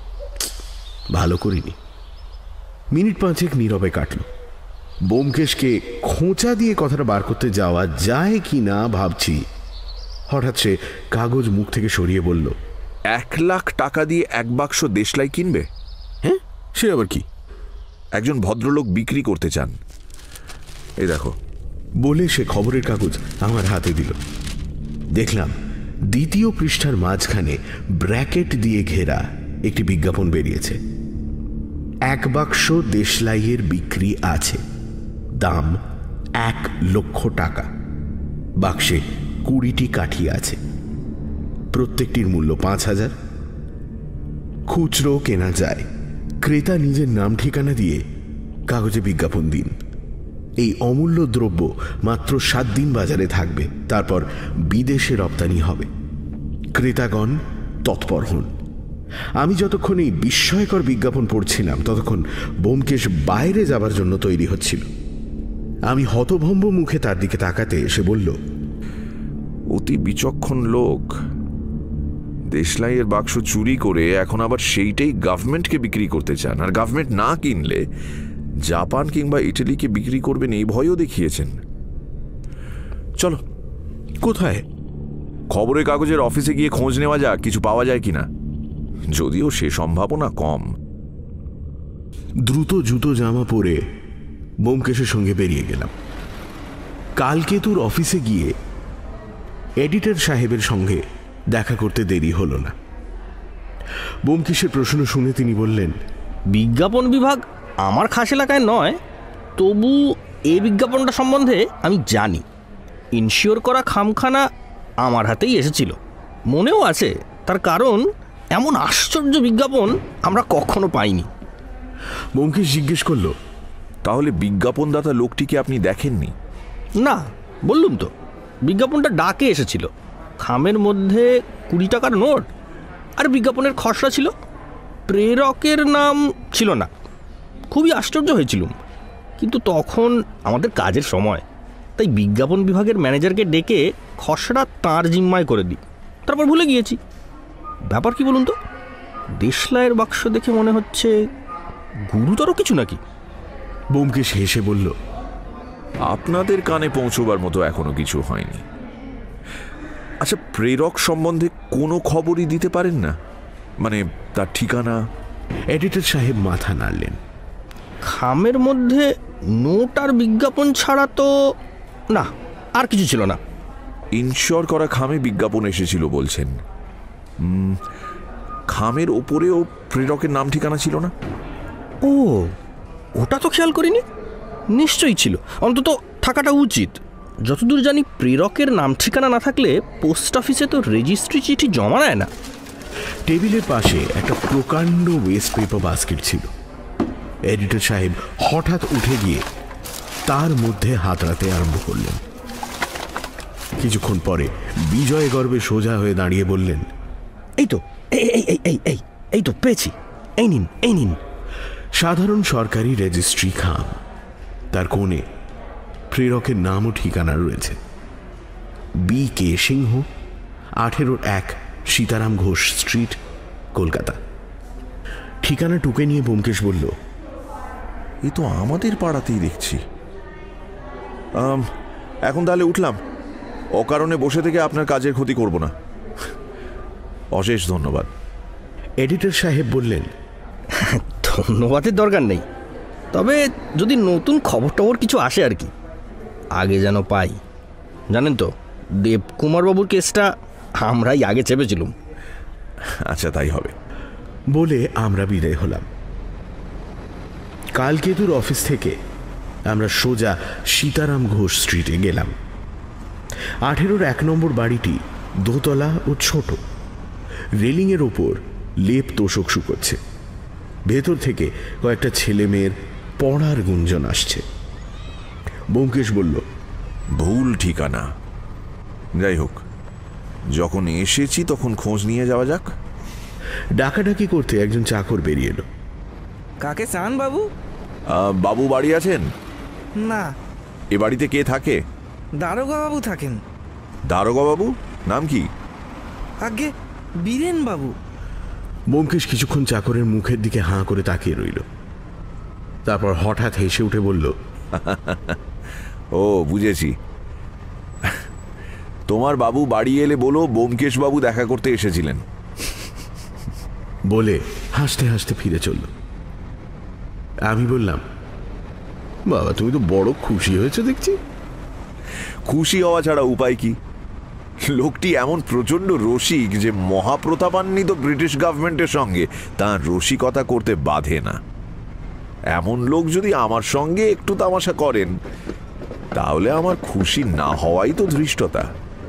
ভালো করিনি। মিনিট পাঁচেক নীরবে কাটল। ব্যোমকেশকে খোঁচা দিয়ে কথাটা বার করতে যাওয়া যায় কি না ভাবছি, হঠাৎ সে কাগজ মুখ থেকে সরিয়ে বলল, এক লাখ টাকা দিয়ে এক বাক্স দেশলাই কিনবে? হ্যাঁ, সে আবার কি? একজন ভদ্রলোক বিক্রি করতে চান, এই দেখো। বলে সে খবরের কাগজ আমার হাতে দিল। দেখলাম দ্বিতীয় পৃষ্ঠার মাঝখানে ব্র্যাকেট দিয়ে ঘেরা একটি বিজ্ঞাপন বেরিয়েছে। এক বাক্স দেশলাইয়ের বিক্রি আছে, দাম এক লক্ষ টাকা। বাক্সে কুড়িটি কাঠি আছে, প্রত্যেকটির মূল্য পাঁচ হাজার। খুচরো কেনা যায়। ক্রেতা নিজের নাম ঠিকানা দিয়ে কাগজে বিজ্ঞাপন দিন। এই অমূল্য দ্রব্য মাত্র সাত দিন বাজারে থাকবে, তারপর বিদেশে রপ্তানি হবে। ক্রেতাগণ তৎপর হন। আমি যতক্ষণ এই বিস্ময়কর বিজ্ঞাপন পড়ছিলাম ততক্ষণ ব্যোমকেশ বাইরে যাবার জন্য তৈরি হচ্ছিল। আমি হতভম্ব মুখে তার দিকে তাকাতে এসে বলল, অতি বিচক্ষণ লোক। দেশলাইয়ের বাক্স চুরি করে এখন আবার সেইটাই গভর্নমেন্টকে বিক্রি করতে চান, আর গভর্নমেন্ট না কিনলে জাপান কিংবা ইটালিকে বিক্রি করবেন এই ভয়ও দেখিয়েছেন। চলো। কোথায়? খবরের কাগজের অফিসে গিয়ে খোঁজ নেওয়া যাক কিছু পাওয়া যায় কিনা, যদিও সে সম্ভাবনা কম। দ্রুত জুতো জামা পরে ব্যোমকেশের সঙ্গে বেরিয়ে গেলাম। কালকেতুর অফিসে গিয়ে এডিটর সাহেবের সঙ্গে দেখা করতে দেরি হলো না। ব্যোমকেশের প্রশ্ন শুনে তিনি বললেন, বিজ্ঞাপন বিভাগ আমার খাস এলাকায় নয়, তবু এই বিজ্ঞাপনটা সম্বন্ধে আমি জানি। ইনশিওর করা খামখানা আমার হাতেই এসেছিল, মনেও আছে। তার কারণ এমন আশ্চর্য বিজ্ঞাপন আমরা কখনো পাইনি। ব্যোমকেশ জিজ্ঞেস করল, তাহলে বিজ্ঞাপনদাতা লোকটিকে আপনি দেখেননি? না, বললুম তো, বিজ্ঞাপনটা ডাকে এসেছিল। খামের মধ্যে কুড়ি টাকার নোট আর বিজ্ঞাপনের খসড়া ছিল। প্রেরকের নাম ছিল না। খুবই আশ্চর্য হয়েছিলুম, কিন্তু তখন আমাদের কাজের সময়, তাই বিজ্ঞাপন বিভাগের ম্যানেজারকে ডেকে খসড়া তাঁর জিম্মায় করে দিই। তারপর ভুলে গিয়েছি। ব্যাপার কি বলুন তো, দেশলাইয়ের বাক্স দেখে মনে হচ্ছে গুরুতর কিছু নাকি? ব্যোমকেশ হেসে বলল, আপনাদের কানে পৌঁছবার মতো এখনো কিছু হয়নি। আচ্ছা, প্রেরক সম্বন্ধে কোনো খবরই দিতে পারেন না? মানে তার ঠিকানা? এডিটর সাহেব মাথা নাড়লেন। খামের মধ্যে নোট আর বিজ্ঞাপন ছাড়া তো না, আর কিছু ছিল না। ইনশিওর করা খামে বিজ্ঞাপন এসেছিল বলছেন। খামের ওপরেও প্রেরকের নাম ঠিকানা ছিল না? ও, ওটা তো খেয়াল করিনি। নিশ্চয়ই ছিল, অন্তত থাকাটা উচিত। যতদূর জানি প্রেরকের নাম ঠিকানা না থাকলে পোস্ট অফিসে তো রেজিস্ট্রি চিঠি জমা নেয় না। টেবিলের পাশে একটা প্রকাণ্ড ওয়েস্ট পেপার বাস্কেট ছিল। এডিটর সাহেব হঠাৎ উঠে গিয়ে তার মধ্যে হাতড়াতে আরম্ভ করলেন। কিছুক্ষণ পরে বিজয় গর্বে সোজা হয়ে দাঁড়িয়ে বললেন, এই তো, এই এই এই এই এই তো পেয়েছি, এই নিন এই নিন। সাধারণ সরকারি রেজিস্ট্রি খাম, তার কোণে প্রেরকের নাম ও ঠিকানা রয়েছে। বি কে সিংহ, আঠেরোর এক সীতারাম ঘোষ স্ট্রিট, কলকাতা। ঠিকানা টুকে নিয়ে ব্যোমকেশ বলল, এ তো আমাদের পাড়াতেই দেখছি। এখন তাহলে উঠলাম। অকারণে বসে থেকে আপনার কাজের ক্ষতি করব না। অশেষ ধন্যবাদ। এডিটর সাহেব বললেন, ধন্যবাদের দরকার নেই, তবে যদি নতুন খবর টবর কিছু আসে আর কি, আগে যেন পাই। জানেন তো, দেবকুমারবাবুর কেসটা আমরাই আগে চেপেছিলাম। আচ্ছা, তাই হবে বলে আমরা বিদায় হলাম। কালকেতুর অফিস থেকে আমরা সোজা সীতারাম ঘোষ স্ট্রিটে গেলাম। আঠেরোর এক নম্বর বাড়িটি দোতলা ও ছোট, রেলিংয়ের ওপর লেপ তোষক শুকোচ্ছে। ভেতর থেকে কয়েকটা ছেলে মেয়ের পড়ার গুঞ্জন আসছে। ব্যোমকেশ বলল, ভুল ঠিকানা। যাই হোক, যখন এসেছি তখন খোঁজ নিয়ে যাওয়া যাক। ডাকাডাকি করতে একজন চাকর বেরিয়ে এলো। কাকে চান বাবু? বাবু বাড়ি আছেন? না। এ বাড়িতে কে থাকে? দারোগা বাবু থাকেন। দারোগা বাবু? নাম কি? আগে বীরেন বাবু। ব্যোমকেশ কিছুক্ষণ চাকরের মুখের দিকে হাঁ করে তাকিয়ে রইল। তারপর হঠাৎ হেসে উঠে বলল, ও বুঝেছি, তোমার বাবু বাড়ি এলে বলো ব্যোমকেশ বাবু দেখা করতে এসেছিলেন। বলে হাসতে হাসতে ফিরে চলল। আমি বললাম, বাবা তুমি তো বড় খুশি হয়েছে দেখছি। খুশি হওয়া ছাড়া উপায় কি? লোকটি এমন প্রচন্ড রসিক যে মহাপ্রতাপান্বিত ব্রিটিশ গভর্নমেন্টের সঙ্গে তার রসিকতা করতে বাধে না। এমন লোক যদি আমার সঙ্গে একটু তামাশা করেন, তাহলে আমার খুশি না হওয়াই তো ধৃষ্টতা।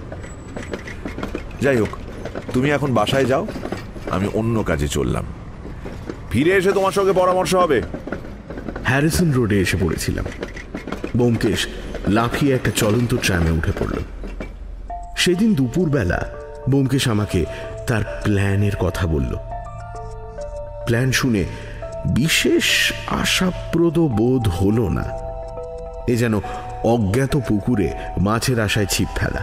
যাই হোক, তুমি এখন বাসায় যাও, আমি অন্য কাজে চললাম। ফিরে এসে তোমার সঙ্গে পরামর্শ হবে। হ্যারিসন রোডে এসে পড়েছিলাম। ব্যোমকেশ লাফিয়ে একটা চলন্ত ট্রামে উঠে পড়ল। সেদিন দুপুরবেলা ব্যোমকেশ আমাকে তার প্ল্যানের কথা বলল। প্ল্যান শুনে বিশেষ আশাপ্রদ বোধ হল না। এ যেন অজ্ঞাত পুকুরে মাছের আশায় ছিপ ফেলা।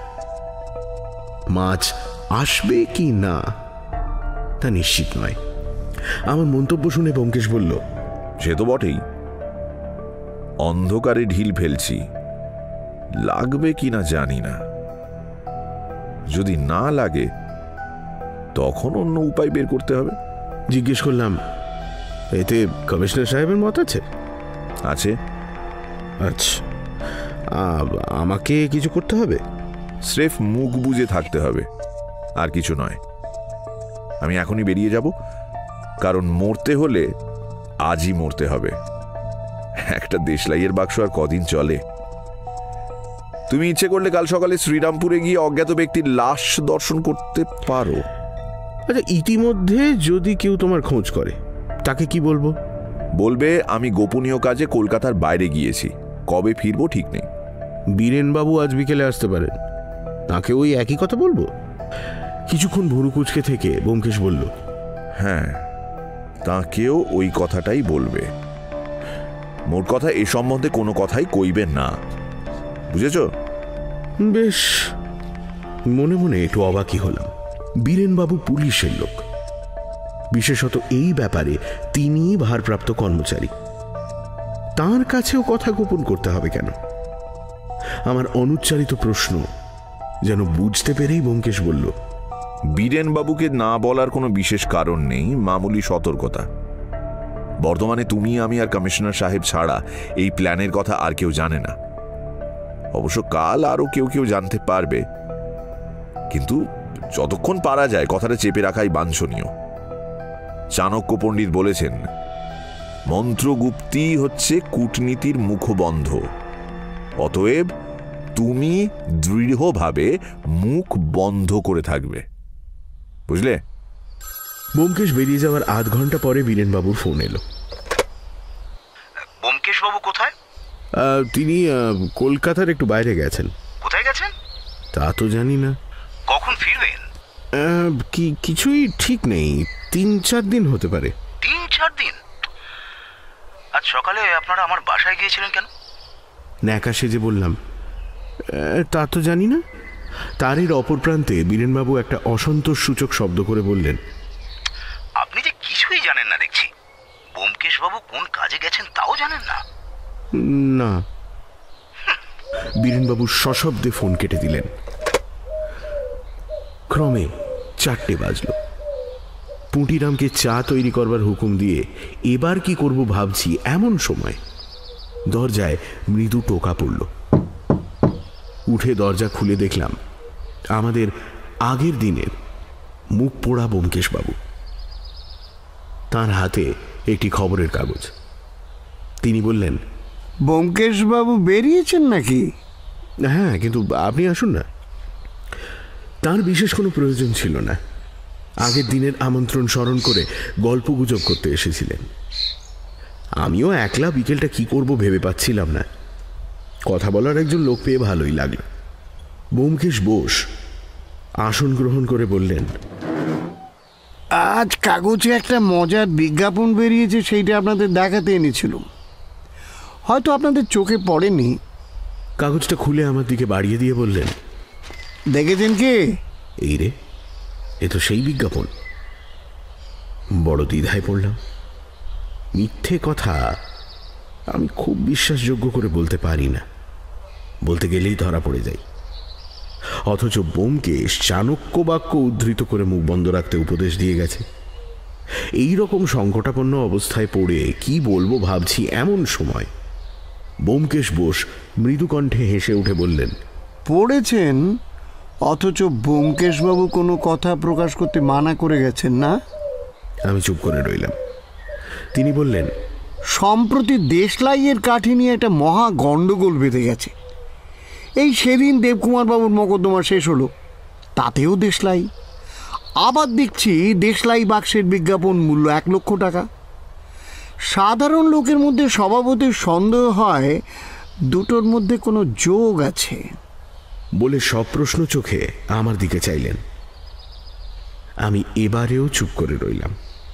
মাছ আসবে কি না তা নিশ্চিত নয়। আমার মন্তব্য শুনে ব্যোমকেশ বলল, সে তো বটেই, অন্ধকারে ঢিল ফেলছি, লাগবে কিনা জানি না। যদি না লাগে তখন অন্য উপায় বের করতে হবে। জিজ্ঞেস করলাম, এতে কমিশনার সাহেবের মত আছে? আছে। আচ্ছা, আমাকে কিছু করতে হবে? স্রেফ মুখ বুজে থাকতে হবে, আর কিছু নয়। আমি এখনই বেরিয়ে যাব, কারণ মরতে হলে আজই মরতে হবে। একটা দেশলাইয়ের বাক্স আর কদিন চলে। তুমি ইচ্ছে করলে কাল সকালে শ্রীরামপুরে গিয়ে অজ্ঞাত ব্যক্তির লাশ দর্শন করতে পারো। আচ্ছা, ইতিমধ্যে যদি কেউ তোমার খোঁজ করে তাকে কি বলবো? বলবে আমি গোপনীয় কাজে কলকাতার বাইরে গিয়েছি, কবে ফিরবো ঠিক নেই। বীরেনবাবু আজ বিকেলে আসতে পারেন, তাকে ওই একই কথা বলবো? কিছুক্ষণ ভুরু কুচকে থেকে ব্যোমকেশ বলল, হ্যাঁ, তাকেও ওই কথাটাই বলবে। মোট কথা, এ সম্বন্ধে কোনো কথাই কইবেন না, বুঝেছ? বেশ। মনে মনে একটু অবাকই হলাম। বীরেনবাবু পুলিশের লোক, বিশেষত এই ব্যাপারে তিনি ভারপ্রাপ্ত কর্মচারী। তার কাছেও কথা গোপন করতে হবে কেন? আমার অনুচ্চারিত প্রশ্ন যেন বুঝতে পেরেই ব্যোমকেশ বলল, বীরেনবাবুকে না বলার কোনো বিশেষ কারণ নেই, মামুলি সতর্কতা। বর্তমানে তুমি, আমি আর কমিশনার সাহেব ছাড়া এই প্ল্যানের কথা আর কেউ জানে না। অবশ্য কাল আরো কেউ কেউ জানতে পারবে, কিন্তু যতক্ষণ পারা যায় কথাটা চেপে রাখাই বাঞ্ছনীয়। চাণক্য পণ্ডিত বলেছেন, মন্ত্রগুপ্তি হচ্ছে কূটনীতির মুখবন্ধ। অতএব তুমি দৃঢ়ভাবে মুখ বন্ধ করে থাকবে, বুঝলে? ব্যোমকেশ বেরিয়ে যাওয়ার আধ ঘন্টা পরে বীরেনবাবুর ফোন এলো। ব্যোমকেশ বাবু কোথায়? তিনি কলকাতার একটু বাইরে গেছেন। কোথায় গেছেন তা তো জানি না। কখন ফিরবেন? কি কিছুই ঠিক নেই, তিন চার দিন হতে পারে। তিন চার দিন? আজ সকালে আপনারা আমার বাসায় গিয়েছিলেন কেন? ন্যাকা সেজে বললাম, তা তো জানি না। তারের অপর প্রান্তে বীরেনবাবু একটা অসন্তোষ সূচক শব্দ করে বললেন, আপনি যে কিছুই জানেন না দেখছি। ব্যোমকেশ বাবু কোন কাজে গেছেন তাও জানেন না? না। বীরেনবাবু সশব্দে ফোন কেটে দিলেন। ক্রমে চারটে বাজল। পুঁটিরামকে চা তৈরি করবার হুকুম দিয়ে এবার কি করব ভাবছি, এমন সময় দরজায় মৃদু টোকা পড়ল। উঠে দরজা খুলে দেখলাম আমাদের আগের দিনের মুখ পোড়া ব্যোমকেশবাবু। তার হাতে একটি খবরের কাগজ। তিনি বললেন, ব্যোমকেশবাবু বেরিয়েছেন নাকি? হ্যাঁ, কিন্তু আপনি আসুন না। তার বিশেষ কোনো প্রয়োজন ছিল না। আগের দিনের আমন্ত্রণ স্মরণ করে গল্প গুজব করতে এসেছিলেন। আমিও একলা বিকেলটা কি করব ভেবে পাচ্ছিলাম না। কথা বলার একজন লোক পেয়ে ভালোই লাগল। ব্যোমকেশ বোস আসন গ্রহণ করে বললেন, আজ কাগজে একটা মজার বিজ্ঞাপন বেরিয়েছে, সেইটা আপনাদের দেখাতে এনেছিলাম। হয়তো আপনাদের চোখে পড়েনি। কাগজটা খুলে আমার দিকে বাড়িয়ে দিয়ে বললেন, দেখেছেন কি? এই রে, এ তো সেই বিজ্ঞাপন। বড় দ্বিধায় পড়লাম। মিথ্যে কথা আমি খুব বিশ্বাসযোগ্য করে বলতে পারি না, বলতে গেলেই ধরা পড়ে যাই। অথচ ব্যোমকেশ চাণক্য বাক্য উদ্ধৃত করে মুখ বন্ধ রাখতে উপদেশ দিয়ে গেছে। এই রকম সংকটাপন্ন অবস্থায় পড়ে কি বলবো ভাবছি, এমন সময় ব্যোমকেশ বোস মৃদুকণ্ঠে হেসে উঠে বললেন, পড়েছেন অথচ ব্যোমকেশবাবু কোনো কথা প্রকাশ করতে মানা করে গেছেন না? আমি চুপ করে রইলাম। তিনি বললেন, সম্প্রতি দেশলাইয়ের কাঠি নিয়ে একটা মহা গণ্ডগোল বেঁধে গেছে। এই সেদিন দেবকুমার বাবুর মোকদ্দমা শেষ হলো, তাতেও দেশলাই। আবার দেখছি দেশলাই বাক্সের বিজ্ঞাপন মূল্য এক লক্ষ টাকা। সাধারণ লোকের মধ্যে স্বভাবতই সন্দেহ হয় দুটোর মধ্যে কোনো যোগ আছে। বলে সব প্রশ্ন চোখে আমার দিকে চাইলেন। আমি এবারেও চুপ করে রইলাম।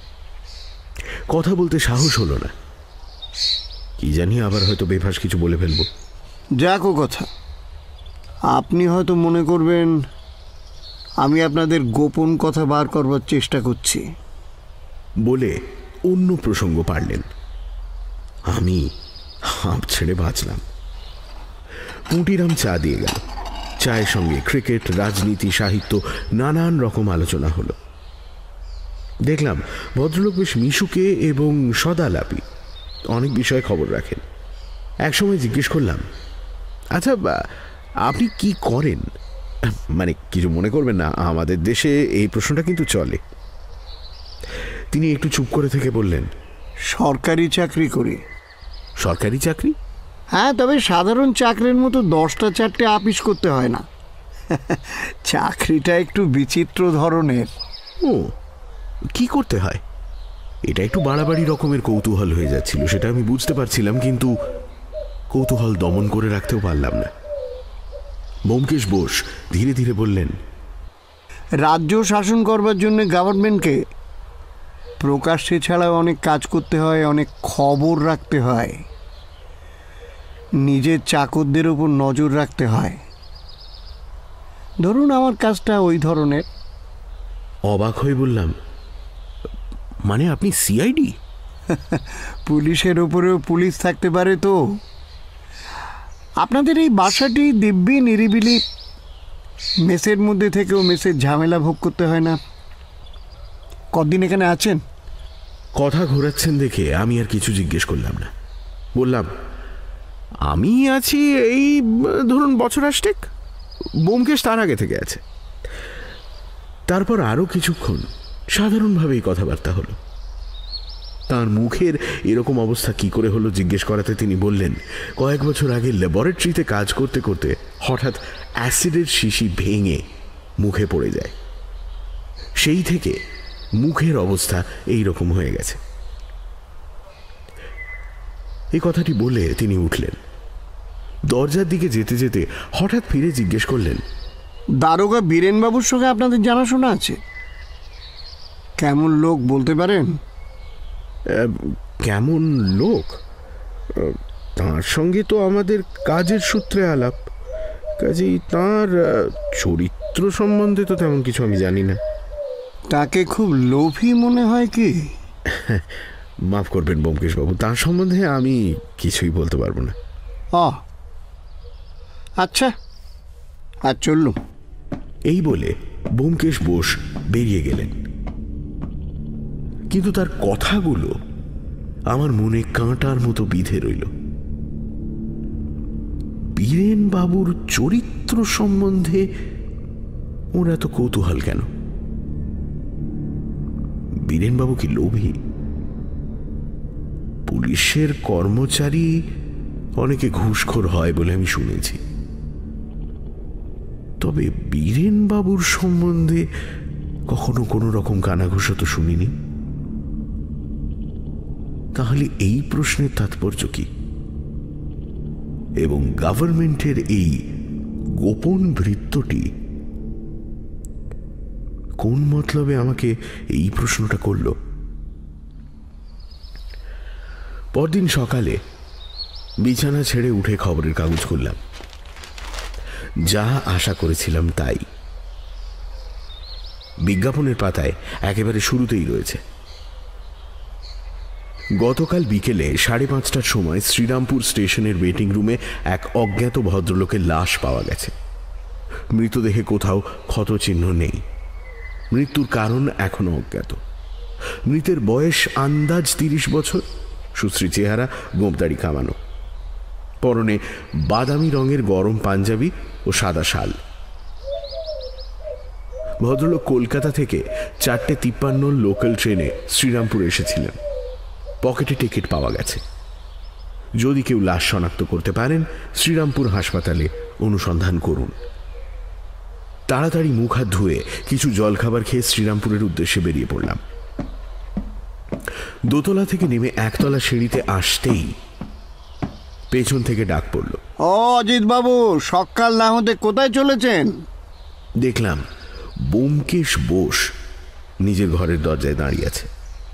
কথা বলতে সাহস হলো না। কি জানি আবার হয়তো বেফাস কিছু বলে ফেলবো। যাক ও কথা, আপনি হয়তো মনে করবেন আমি আপনাদের গোপন কথা বার করবার চেষ্টা করছি বলে অন্য প্রসঙ্গ পারলেন। আমি হাঁপ ছেড়ে বাঁচলাম। পুঁটিরাম চা দিয়ে গেল। চায়ের সঙ্গে ক্রিকেট, রাজনীতি, সাহিত্য নানান রকম আলোচনা হলো। দেখলাম ভদ্রলোক বেশ মিশুকে এবং সদালাপি, অনেক বিষয়ে খবর রাখেন। একসময় জিজ্ঞেস করলাম, আচ্ছা আপনি কি করেন? মানে কিছু মনে করবেন না, আমাদের দেশে এই প্রশ্নটা কিন্তু চলে। তিনি একটু চুপ করে থেকে বললেন, সরকারি চাকরি করি। সরকারি চাকরি? হ্যাঁ, তবে সাধারণ চাকরির মতো দশটা চারটে আপিস করতে হয় না। চাকরিটা একটু বিচিত্র ধরনের। ও, কি করতে হয়? এটা একটু বাড়াবাড়ি রকমের কৌতূহল হয়ে যাচ্ছিল, সেটা আমি বুঝতে পারছিলাম, কিন্তু কৌতূহল দমন করে রাখতেও পারলাম না। ব্যোমকেশ বোস ধীরে ধীরে বললেন, রাজ্য শাসন করবার জন্য গভর্নমেন্টকে প্রকাশ্যে ছাড়াও অনেক কাজ করতে হয়, অনেক খবর রাখতে হয়, নিজের চাকরদের উপর নজর রাখতে হয়। ধরুন আমার কাজটা ওই ধরনের। অবাক হয়ে বললাম, মানে আপনি সিআইডি? পুলিশের উপরেও পুলিশ থাকতে পারে তো। আপনাদের এই বাসাটি দিব্যি নিরিবিলি, মেসের মধ্যে থেকেও মেসের ঝামেলা ভোগ করতে হয় না। কদিন এখানে আছেন? কথা ঘোরাচ্ছেন দেখে আমি আর কিছু জিজ্ঞেস করলাম না। বললাম, আমি আছি এই ধরুন বছর আষ্টেক। ব্যোমকেশ তার আগে থেকে আছে। তারপর আরও কিছুক্ষণ সাধারণভাবেই কথাবার্তা হলো। তার মুখের এরকম অবস্থা কি করে হলো জিজ্ঞেস করাতে তিনি বললেন, কয়েক বছর আগে ল্যাবরেটরিতে কাজ করতে করতে হঠাৎ অ্যাসিডের শিশি ভেঙে মুখে পড়ে যায়। সেই থেকে মুখের অবস্থা এই রকম হয়ে গেছে। এই কথাটি বলে তিনি উঠলেন। দরজার দিকে যেতে যেতে হঠাৎ ফিরে জিজ্ঞেস করলেন, দারোগা বীরেনবাবুর সঙ্গে আপনাদের জানাশোনা আছে? কেমন লোক বলতে পারেন? কেমন লোক? তার সঙ্গে তো আমাদের কাজের সূত্রে আলাপ, কাজেই তার চরিত্র সম্বন্ধে তো তেমন কিছু আমি জানি না। তাকে খুব লোভী মনে হয় কি? মাফ করবেন ব্যোমকেশবাবু, তার সম্বন্ধে আমি কিছুই বলতে পারবো না। ও আচ্ছা, আর চললুম। এই বলে ব্যোমকেশ বোস বেরিয়ে গেলেন। কিন্তু তার কথাগুলো আমার মনে কাঁটার মতো বিঁধে রইল। বীরেন বাবুর চরিত্র সম্বন্ধে ওর এত কৌতূহল কেন? বীরেনবাবু কি লোভী? পুলিশের কর্মচারী অনেকে ঘুষখোর হয় বলে আমি শুনেছি, তবে বীরেনবাবুর সম্বন্ধে কখনো কোনো রকম কানাঘুষো তো শুনিনি। তাহলে এই প্রশ্নের তাৎপর্য কি? এবং গভর্নমেন্টের এই গোপন ভৃত্যটি কোন মতলবে আমাকে এই প্রশ্নটা করল? পরদিন সকালে বিছানা ছেড়ে উঠে খবরের কাগজ খুললাম। যা আশা করেছিলাম তাই। বিজ্ঞাপনের পাতায় একেবারে শুরুতেই রয়েছে, গতকাল বিকেলে সাড়ে পাঁচটার সময় শ্রীরামপুর স্টেশনের ওয়েটিং রুমে এক অজ্ঞাত ভদ্রলোকের লাশ পাওয়া গেছে। মৃতদেহে কোথাও ক্ষতচিহ্ন নেই। মৃত্যুর কারণ এখনো অজ্ঞাত। মৃতের বয়স আন্দাজ তিরিশ বছর, সুশ্রী চেহারা, গোঁপদাড়ি কামানো, পরনে বাদামি রঙের গরম পাঞ্জাবি ও সাদা শাল। ভদ্রলোক কলকাতা থেকে চারটে তিপ্পান্ন লোকাল ট্রেনে শ্রীরামপুর এসেছিলেন। পকেটে টিকিট পাওয়া গেছে। যদি কেউ লাশ শনাক্ত করতে পারেন, শ্রীরামপুর হাসপাতালে অনুসন্ধান করুন। তাড়াতাড়ি মুখ হাত ধুয়ে কিছু জলখাবার খেয়ে শ্রীরামপুরের উদ্দেশ্যে বেরিয়ে পড়লাম। দোতলা থেকে নেমে একতলা সিঁড়িতে আসতেই পেছন থেকে ডাক পড়ল, ও অজিত বাবু, সকাল না হতে কোথায় চলেছেন? দেখলাম ব্যোমকেশ বোস নিজের ঘরের দরজায় দাঁড়িয়ে আছে।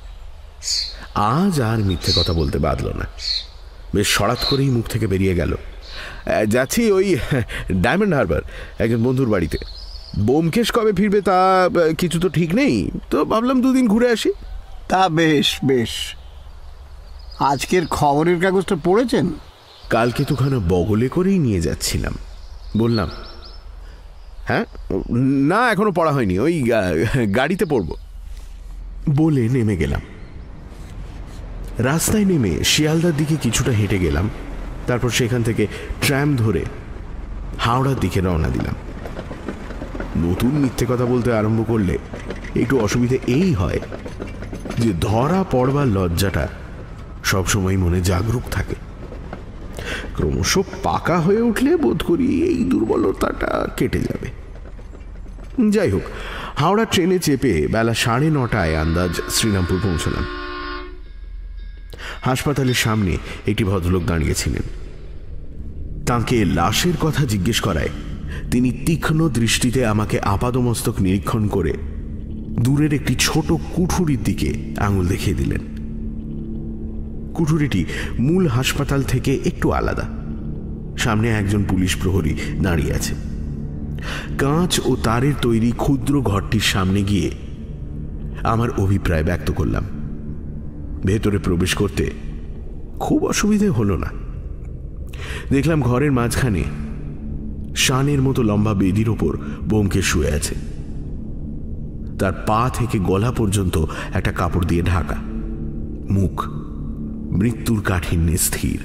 আজ আর মিথ্যে কথা বলতে বাধল না। বেশ সড়াৎ করেই মুখ থেকে বেরিয়ে গেল, যাচ্ছি ওই ডায়মন্ড হারবার একজন বন্ধুর বাড়িতে। ব্যোমকেশ কবে ফিরবে তা কিছু তো ঠিক নেই, তো ভাবলাম দুদিন ঘুরে আসি। তা বেশ বেশ। আজকের খবরের কাগজটা পড়েছেন? কালকে তোখানে বগলে করেই নিয়ে যাচ্ছিলাম। বললাম, হ্যাঁ, না এখনো পড়া হয়নি, ওই গাড়িতে পড়ব বলে নেমে গেলাম। রাস্তায় নেমে শিয়ালদার দিকে কিছুটা হেঁটে গেলাম। তারপর সেখান থেকে ট্রাম ধরে হাওড়ার দিকে রওনা দিলাম। নতুন মিথ্যে কথা বলতে আরম্ভ করলে একটু অসুবিধে এই হয় যে ধরা পড়বার লজ্জাটা সবসময় মনে জাগরুক থাকে। ক্রমশ পাকা হয়ে উঠলে বোধ করি এই দুর্বলতাটা কেটে যাবে। যাই হোক, হাওড়া ট্রেনে চেপে বেলা সাড়ে নটায় আন্দাজ শ্রীরামপুর পৌঁছলাম। হাসপাতালের সামনে একটি ভদ্রলোক দাঁড়িয়েছিলেন। তাঁকে লাশের কথা জিজ্ঞেস করায় তিনি তীক্ষ্ণ দৃষ্টিতে আমাকে আপাদমস্তক নিরীক্ষণ করে দূরের একটি ছোট কুঠুরির দিকে আঙুল দেখিয়ে দিলেন। কুঠুরিটি মূল হাসপাতাল থেকে একটু আলাদা। সামনে একজন পুলিশ প্রহরী দাঁড়িয়ে আছে। কাঁচ ও তারের তৈরি ক্ষুদ্র ঘরটির সামনে গিয়ে আমার অভিপ্রায় ব্যক্ত করলাম। ভেতরে প্রবেশ করতে খুব অসুবিধে হলো না। দেখলাম ঘরের মাঝখানে শানের মতো লম্বা বেদির ওপর ব্যোমকেশ শুয়ে আছে। তার পা থেকে গলা পর্যন্ত একটা কাপড় দিয়ে ঢাকা, মুখ মৃত্যুর কাঠিন্যে স্থির।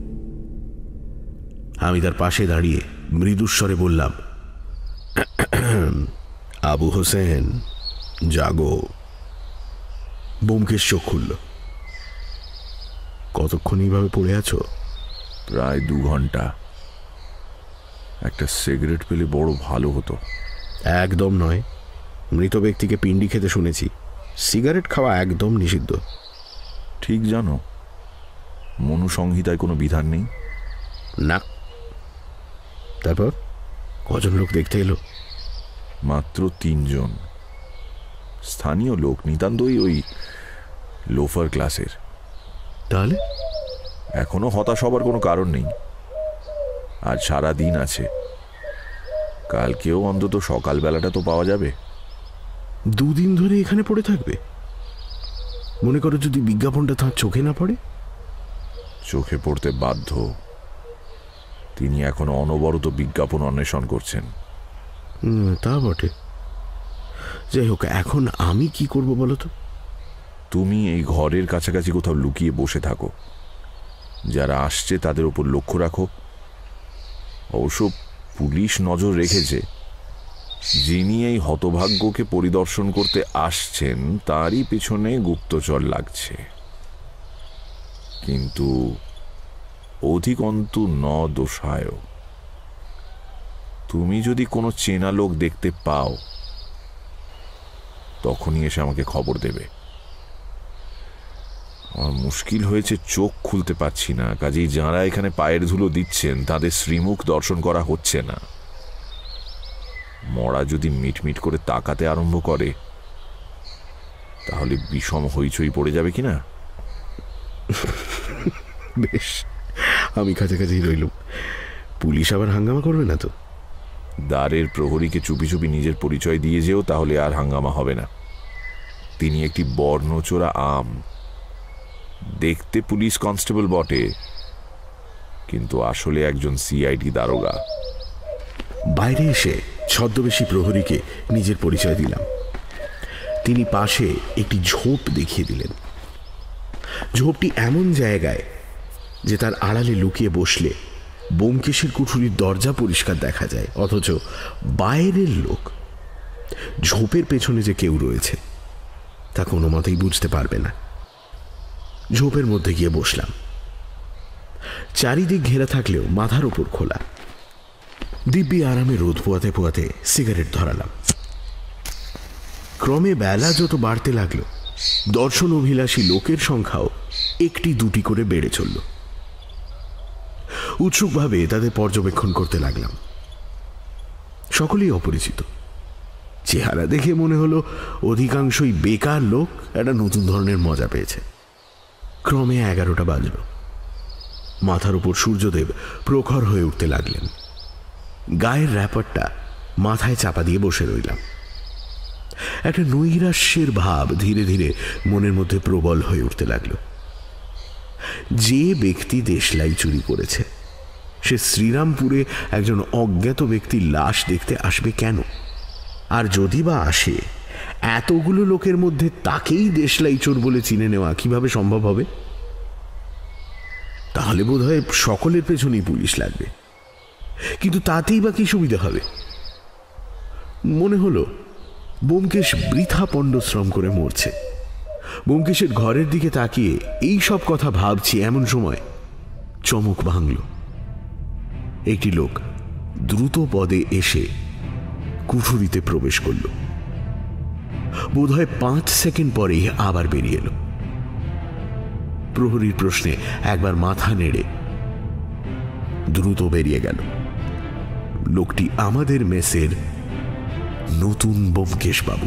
আমি তার পাশে দাঁড়িয়ে মৃদুস্বরে বললাম, আবু হোসেন, জাগো। ব্যোমকেশ চোখ খুলল। কতক্ষণ এইভাবে পড়ে আছো? প্রায় দু ঘন্টা। একটা সিগারেট পেলে বড় ভালো হতো। একদম নয়, মৃত ব্যক্তিকে পিণ্ডি খেতে শুনেছি। সিগারেট খাওয়া একদম নিষিদ্ধ। ঠিক জানো, মনুসংহিতায় কোনো বিধান নেই? না। তারপর কজন লোক দেখতে এলো? মাত্র তিনজন। স্থানীয় লোক, নিতান্তই ওই লোফার ক্লাসের। তাহলে এখনো হতাশ হবার কোনো কারণ নেই। আজ সারা দিন আছে, কালকেও অন্তত সকালবেলাটা তো পাওয়া যাবে। দুদিন ধরে এখানে পড়ে থাকবে? মনে করো যদি বিজ্ঞাপনটা তাঁর চোখে না পড়ে? চোখে পড়তে বাধ্য। তিনি এখনো অনবরত বিজ্ঞাপন অন্বেষণ করছেন। তা বটে। যাই হোক, এখন আমি কি করব বলো তো? তুমি এই ঘরের কাছাকাছি কোথাও লুকিয়ে বসে থাকো। যারা আসছে তাদের উপর লক্ষ্য রাখো। অবশ্য পুলিশ নজর রেখেছে, যিনি এই হতভাগ্যকে পরিদর্শন করতে আসছেন তারই পেছনে গুপ্তচর লাগছে, কিন্তু অধিকন্তু ন দোষায়। তুমি যদি কোনো চেনা লোক দেখতে পাও তখনই এসে আমাকে খবর দেবে। আমার মুশকিল হয়েছে, চোখ খুলতে পারছি না, কাজেই যাঁরা এখানে পায়ের ধুলো দিচ্ছেন তাদের শ্রীমুখ দর্শন করা হচ্ছে না। মরা যদি মিটমিট করে তাকাতে আরম্ভ করে তাহলে বিষম হইচই পড়ে যাবে কিনা। বেশ, আমি কাছাকাছি রইলুম। পুলিশ আবার হাঙ্গামা করবে না তো? দ্বারের প্রহরীকে চুপি চুপি নিজের পরিচয় দিয়ে যেও, তাহলে আর হাঙ্গামা হবে না। তিনি একটি বর্ণচোরা আম, দেখতে পুলিশ কনস্টেবল বটে, কিন্তু আসলে একজন সিআইডি দারোগা। বাইরে এসে ছদ্মবেশী প্রহরীকে নিজের পরিচয় দিলাম। তিনি পাশে একটি ঝোপ দেখিয়ে দিলেন। ঝোপটি এমন জায়গায় যে তার আড়ালে লুকিয়ে বসলে ব্যোমকেশের কুঠুরির দরজা পরিষ্কার দেখা যায়, অথচ বাইরের লোক ঝোপের পেছনে যে কেউ রয়েছে তা কোনো মতেই বুঝতে পারবে না। ঝোপের মধ্যে গিয়ে বসলাম। চারিদিক ঘেরা থাকলেও মাথার উপর খোলা। দিব্যি আরামে রোদ পোয়াতে পোয়াতে সিগারেট ধরালাম। ক্রমে বেলা যত বাড়তে লাগলো দর্শন অভিলাষী লোকের সংখ্যাও একটি দুটি করে বেড়ে চলল। উৎসুকভাবে তাদের পর্যবেক্ষণ করতে লাগলাম। সকলেই অপরিচিত। চেহারা দেখে মনে হলো অধিকাংশই বেকার লোক একটা নতুন ধরনের মজা পেয়েছে। ক্রমে এগারোটা বাজল। মাথার উপর সূর্যদেব প্রখর হয়ে উঠতে লাগলেন। গায়ের র্যাপারটা মাথায় চাপা দিয়ে বসে রইলাম। একটা নৈরাশ্যের ভাব ধীরে ধীরে মনের মধ্যে প্রবল হয়ে উঠতে লাগলো। যে ব্যক্তি দেশলাই চুরি করেছে সে শ্রীরামপুরে একজন অজ্ঞাত ব্যক্তির লাশ দেখতে আসবে কেন? আর যদি বা আসে, এতগুলো লোকের মধ্যে তাকেই দেশলাই চোর বলে চিনে নেওয়া কিভাবে সম্ভব হবে? তাহলে বোধহয় সকলের পেছনেই পুলিশ লাগবে। কিন্তু তাতেই বা কি সুবিধা হবে? মনে হলো ব্যোমকেশ বৃথা পণ্ডশ্রম করে মরছে। ব্যোমকেশের ঘরের দিকে তাকিয়ে এই সব কথা ভাবছি এমন সময় চমক ভাঙল। একটি লোক দ্রুত পদে এসে কুঠুরিতে প্রবেশ করল। বোধহয় পাঁচ সেকেন্ড পরেই আবার বেরিয়ে এলো। প্রহরীর প্রশ্নে একবার মাথা নেড়ে দ্রুত বেরিয়ে গেল। লোকটি আমাদের মেসের নতুন ব্যোমকেশ বাবু।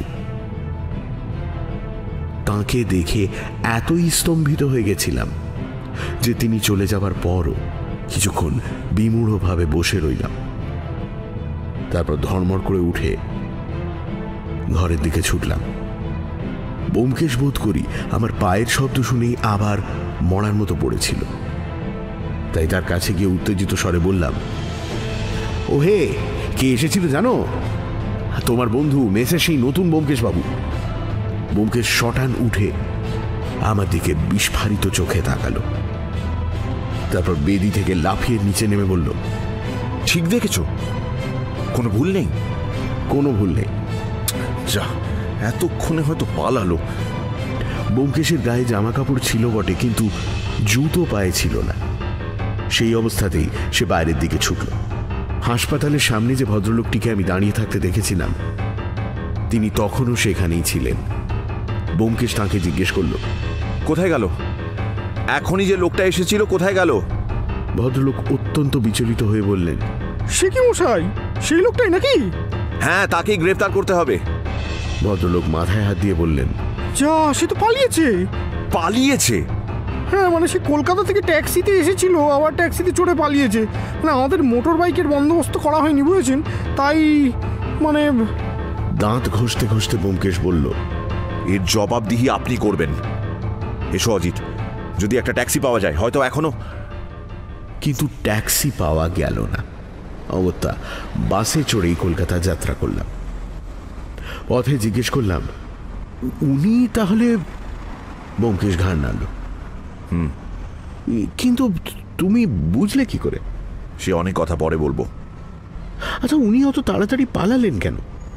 তাঁকে দেখে এতই স্তম্ভিত হয়ে গেছিলাম যে তিনি চলে যাবার পরও কিছুক্ষণ বিমূঢ়ভাবে বসে রইলাম। তারপর ধর্মর করে উঠে ঘরের দিকে ছুটলাম। ব্যোমকেশ বোধ করি আমার পায়ের শব্দ শুনেই আবার মরার মতো পড়েছিল। তাই তার কাছে গিয়ে উত্তেজিত স্বরে বললাম, ও হে, কে এসেছিল জানো? তোমার বন্ধু মেসের সেই নতুন ব্যোমকেশ বাবু। ব্যোমকেশ শটান উঠে আমার দিকে বিস্ফারিত চোখে তাকালো। তারপর বেদি থেকে লাফিয়ে নিচে নেমে বলল, ঠিক দেখেছ? কোনো ভুল নেই? কোনো ভুল নেই। যা, এতক্ষণে হয়তো পালালো। ব্যোমকেশের গায়ে জামা কাপড় ছিল বটে, কিন্তু জুতো পায়ে ছিল না। সেই অবস্থাতেই সে বাইরের দিকে ছুটল। হাসপাতালের সামনে যে ভদ্রলোকটিকে আমি দাঁড়িয়ে থাকতে দেখেছিলাম তিনি তখনও সেখানেই ছিলেন। ব্যোমকেশ তাঁকে জিজ্ঞেস করল, কোথায় গেল? এখনই যে লোকটা এসেছিল কোথায় গেল? ভদ্রলোক অত্যন্ত বিচলিত হয়ে বললেন, সে কি মশাই, সেই লোকটাই নাকি? হ্যাঁ, তাকেই গ্রেফতার করতে হবে। ভদ্রলোক মাথায় হাত দিয়ে বললেন, যা, সে তো পালিয়েছে। পালিয়েছে? হ্যাঁ, মানে সে কলকাতা থেকে ট্যাক্সিতে এসেছিল, আবার ট্যাক্সিতে চড়ে পালিয়েছে। মানে আমাদের মোটর বাইকের বন্দোবস্ত করা হয়নি, বুঝেছেন, তাই মানে। দাঁত ঘষতে ঘষতে ব্যোমকেশ বলল, এর জবাবদিহি আপনি করবেন। এসো অজিত, যদি একটা ট্যাক্সি পাওয়া যায় হয়তো এখনো। কিন্তু ট্যাক্সি পাওয়া গেল না। অগত্যা বাসে চড়েই কলকাতা যাত্রা করলাম। পথে জিজ্ঞেস করলাম, উনি তাহলে? ব্যোমকেশ ঘাড় নাড়ল। হুম, কিন্তু তুমি বুঝলে কি করে? সে অনেক কথা পরে বলবো। আচ্ছা, উনি অত তাড়াতাড়ি পালালেন কেন?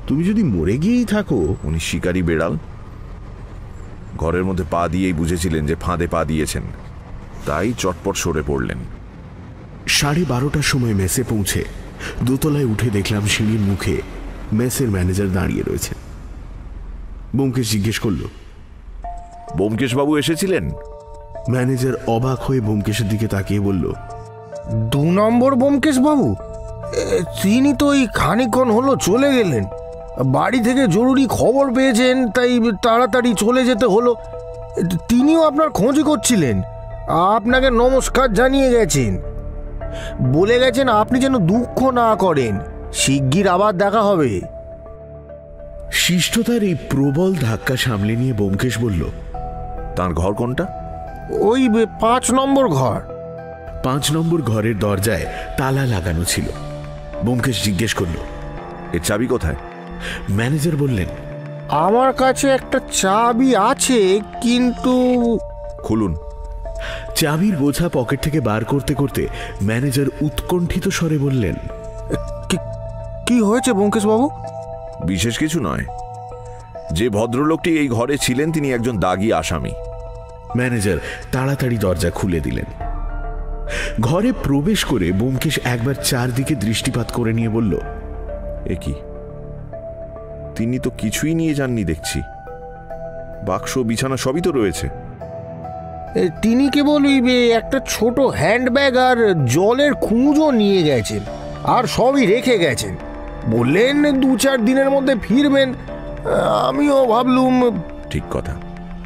তুমি যদি মরে গিয়েই থাকো। উনি শিকারী বেড়াল, ঘরের মধ্যে পা দিয়েই বুঝেছিলেন যে ফাঁদে পা দিয়েছেন, তাই চটপট সরে পড়লেন। সাড়ে বারোটার সময় মেসে পৌঁছে দোতলায় উঠে দেখলাম সিঁড়ির মুখে মেসের ম্যানেজার দাঁড়িয়ে রয়েছে। ব্যোমকেশ জিজ্ঞেস করল, ব্যোমকেশ বাবু এসেছিলেন? ম্যানেজার অবাক হয়ে ব্যোমকেশের দিকে তাকিয়ে বলল, দু নম্বর ব্যোমকেশ বাবু? তিনি তো এই খানিকক্ষণ হলো চলে গেলেন। বাড়ি থেকে জরুরি খবর পেয়েছেন, তাই তাড়াতাড়ি চলে যেতে হলো। তিনিও আপনার খোঁজই করছিলেন, আপনাকে নমস্কার জানিয়ে গেছেন, বলে গেছেন আপনি যেন দুঃখ না করেন, শিগগির আবার দেখা হবে। শিষ্টতার এই প্রবল ধাক্কা সামলে নিয়ে ব্যোমকেশ বলল, তার ঘর কোনটা? ওই পাঁচ নম্বর ঘর। পাঁচ নম্বর ঘরের দরজায় তালা লাগানো ছিল। ব্যোমকেশ জিজ্ঞেস করল, এর চাবি কোথায়? ম্যানেজার বললেন, আমার কাছে একটা চাবি আছে, কিন্তু। খুলুন। চাবির গোছা পকেট থেকে বার করতে করতে ম্যানেজার উৎকণ্ঠিত স্বরে বললেন, কি হয়েছে ব্যোমকেশ বাবু? বিশেষ কিছু নয়, যে ভদ্রলোকটি এই ঘরে ছিলেন তিনি একজন দাগী আসামি। ম্যানেজার তাড়াতাড়ি দরজা খুলে দিলেন। ঘরে প্রবেশ করে ব্যোমকেশ একবার চারদিকে দৃষ্টিপাত করে নিয়ে বলল, এ কি, তিনি তো কিছুই নিয়ে যাননি দেখছি, বাক্স বিছানা সবই তো রয়েছে। তিনি কেবল একটা ছোট হ্যান্ডব্যাগ আর জলের খুঁজো নিয়ে গেছেন, আর সবই রেখে গেছেন। বললেন দু চার দিনের মধ্যে ফিরবেন। আমিও ভাবলুম। ঠিক কথা।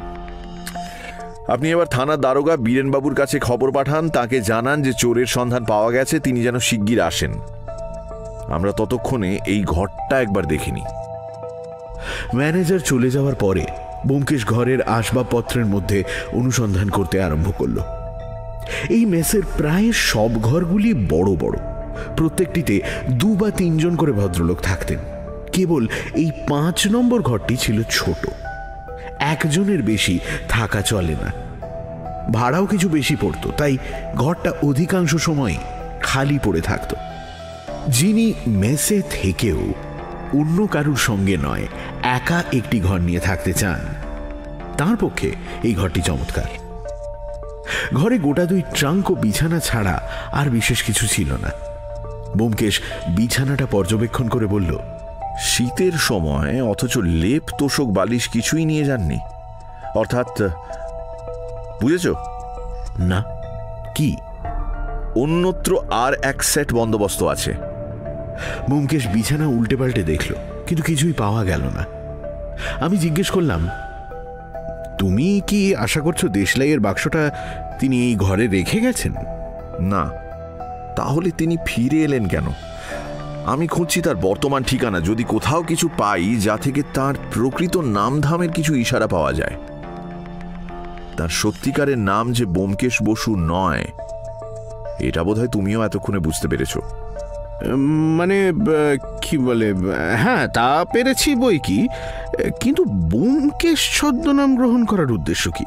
আপনি এবার থানার দারোগা বীরেনবাবুর কাছে খবর পাঠান, তাকে জানান যে চোরের সন্ধান পাওয়া গেছে, তিনি যেন শিগগির আসেন। আমরা ততক্ষণে এই ঘরটা একবার দেখিনি। ম্যানেজার চলে যাওয়ার পরে ব্যোমকেশ ঘরের আসবাবপত্রের মধ্যে অনুসন্ধান করতে আরম্ভ করল। এই মেসের প্রায় সব ঘরগুলি বড় বড়, প্রত্যেকটিতে দু বা তিনজন করে ভদ্রলোক থাকতেন। কেবল এই পাঁচ নম্বর ঘরটি ছিল ছোট, একজনের বেশি থাকা চলে না, ভাড়াও কিছু বেশি পড়ত, তাই ঘরটা অধিকাংশ সময় খালি পড়ে থাকত। যিনি মেসে থেকেও অন্য কারুর সঙ্গে নয় একা একটি ঘর নিয়ে থাকতে চান, তার পক্ষে এই ঘরটি চমৎকার। ঘরে গোটা দুই ট্রাঙ্ক ও বিছানা ছাড়া আর বিশেষ কিছু ছিল না। ব্যোমকেশ বিছানাটা পর্যবেক্ষণ করে বলল, শীতের সময় অথচ লেপ তোষক বালিশ কিছুই নিয়ে যাননি, অর্থাৎ বুঝেছ না? কি? অন্যত্র আর এক সেট বন্দোবস্ত আছে। ব্যোমকেশ বিছানা উল্টে পাল্টে দেখল, কিন্তু কিছুই পাওয়া গেল না। আমি জিজ্ঞেস করলাম, তুমি কি আশা করছো দেশলাইয়ের বাক্সটা তিনি এই ঘরে রেখে গেছেন? না। তাহলে তিনি ফিরে এলেন কেন? আমি খুঁজছি তার বর্তমান ঠিকানা, যদি কোথাও কিছু পাই যা থেকে তার প্রকৃত নামধামের কিছু ইশারা পাওয়া যায়। তার সত্যিকারের নাম যে ব্যোমকেশ বসু নয়, এটা বোধহয় তুমিও এতক্ষণে বুঝতে পেরেছো। মানে কি বলে, হ্যাঁ তা পেরেছি বই কি, কিন্তু ব্যোমকেশ ছদ্মনাম গ্রহণ করার উদ্দেশ্য কি?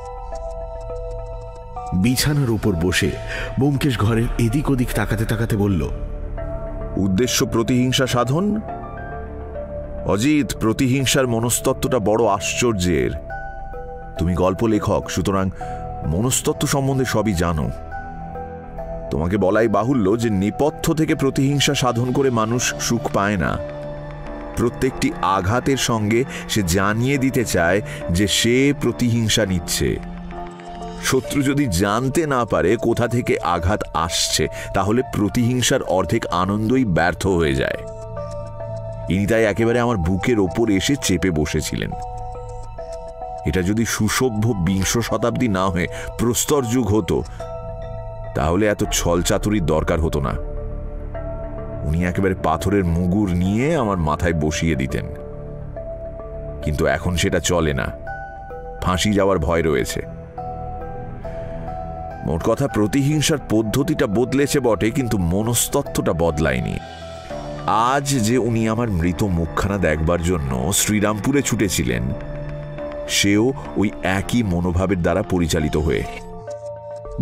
বিছানার উপর বসে ব্যোমকেশ ঘরের এদিক ওদিক তাকাতে তাকাতে বলল, উদ্দেশ্য প্রতিহিংসা সাধন। অজিত, প্রতিহিংসার মনস্তত্ত্বটা বড় আশ্চর্যের। তুমি গল্প লেখক, সুতরাং মনস্তত্ত্ব সম্বন্ধে সবই জানো। তোমাকে বলাই বাহুল্য যে নেপথ্য থেকে প্রতিহিংসা সাধন করে মানুষ সুখ পায় না। প্রত্যেকটি আঘাতের সঙ্গে সে জানিয়ে দিতে চায় যে সে প্রতিহিংসা নিচ্ছে। শত্রু যদি জানতে না পারে কোথা থেকে আঘাত আসছে, তাহলে প্রতিহিংসার অর্ধেক আনন্দই ব্যর্থ হয়ে যায়। ইনি তাই একেবারে আমার বুকের ওপর এসে চেপে বসেছিলেন। এটা যদি সুসভ্য বিংশ শতাব্দী না হয়ে প্রস্তর যুগ হতো, তাহলে এত ছলচাতুরির দরকার হতো না। উনি একেবারে পাথরের মুগুর নিয়ে আমার মাথায় বসিয়ে দিতেন। কিন্তু এখন সেটা চলে না, ফাঁসি যাওয়ার ভয় রয়েছে। মোট কথা, প্রতিহিংসার পদ্ধতিটা বদলেছে বটে, কিন্তু মনস্তত্ত্বটা বদলায়নি। আজ যে উনি আমার মৃত মুখখানা দেখবার জন্য শ্রীরামপুরে ছুটেছিলেন, সেও ওই একই মনোভাবের দ্বারা পরিচালিত হয়ে।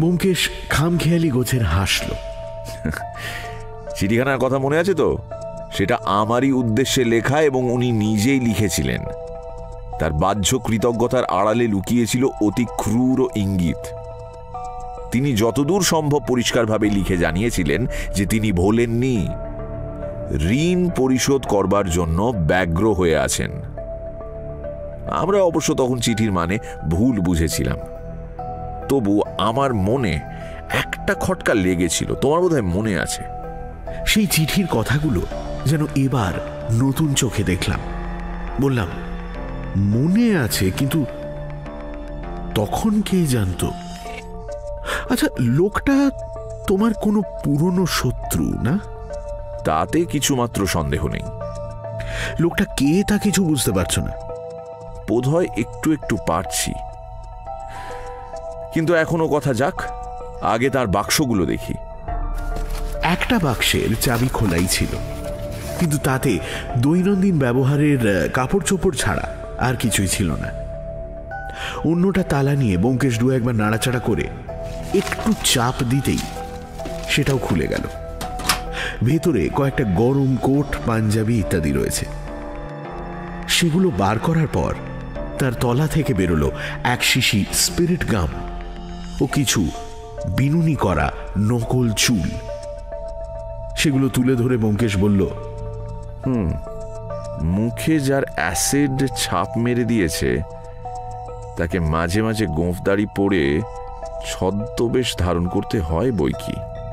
ব্যোমকেশ খামখেয়ালি গোছের হাসল। চিঠিখানার কথা মনে আছে তো? সেটা আমারই উদ্দেশ্যে লেখা এবং উনি নিজেই লিখেছিলেন। তার বাহ্য কৃতজ্ঞতার আড়ালে লুকিয়েছিল অতি ক্রূর ইঙ্গিত। তিনি যতদূর সম্ভব পরিষ্কারভাবে লিখে জানিয়েছিলেন যে তিনি ভোলেননি, ঋণ পরিশোধ করবার জন্য ব্যগ্র হয়ে আছেন। আমরা অবশ্য তখন চিঠির মানে ভুল বুঝেছিলাম। তবু আমার মনে একটা খটকা লেগেছিল, তোমার বোধহয় মনে আছে। সেই চিঠির কথাগুলো যেন এবার নতুন চোখে দেখলাম। বললাম, মনে আছে, কিন্তু তখন কে জানতো? আচ্ছা, লোকটা তোমার কোনো পুরনো শত্রু না? তাতে কিছুমাত্র সন্দেহ নেই। লোকটা কে তা কিছু বুঝতে পারছো না? বোধহয় একটু একটু পারছি, কিন্তু এখনো কথা যাক, আগে তার বাক্সগুলো দেখি। একটা বাক্সের চাবি খোলাই ছিল, কিন্তু তাতে দৈনন্দিন ব্যবহারের কাপড় চোপড় ছাড়া আর কিছুই ছিল না। অন্যটা তালা নিয়ে ব্যোমকেশ দু একবার নাড়াচাড়া করে একটু চাপ দিতেই সেটাও খুলে গেল। ভেতরে কয়েকটা গরম কোট, পাঞ্জাবি ইত্যাদি রয়েছে। সেগুলো বার করার পর তার তলা থেকে বেরোলো এক শিশি স্পিরিট গাম ও কিছু বিনুনি করা নকল চুল। সেগুলো তুলে ধরে ব্যোমকেশ বলল, হুম মুখে যার অ্যাসিড ছাপ মেরে দিয়েছে তাকে মাঝে মাঝে গোঁফদাড়ি পরে ছদ্মবেশ ধারণ করতে হয় বই কি।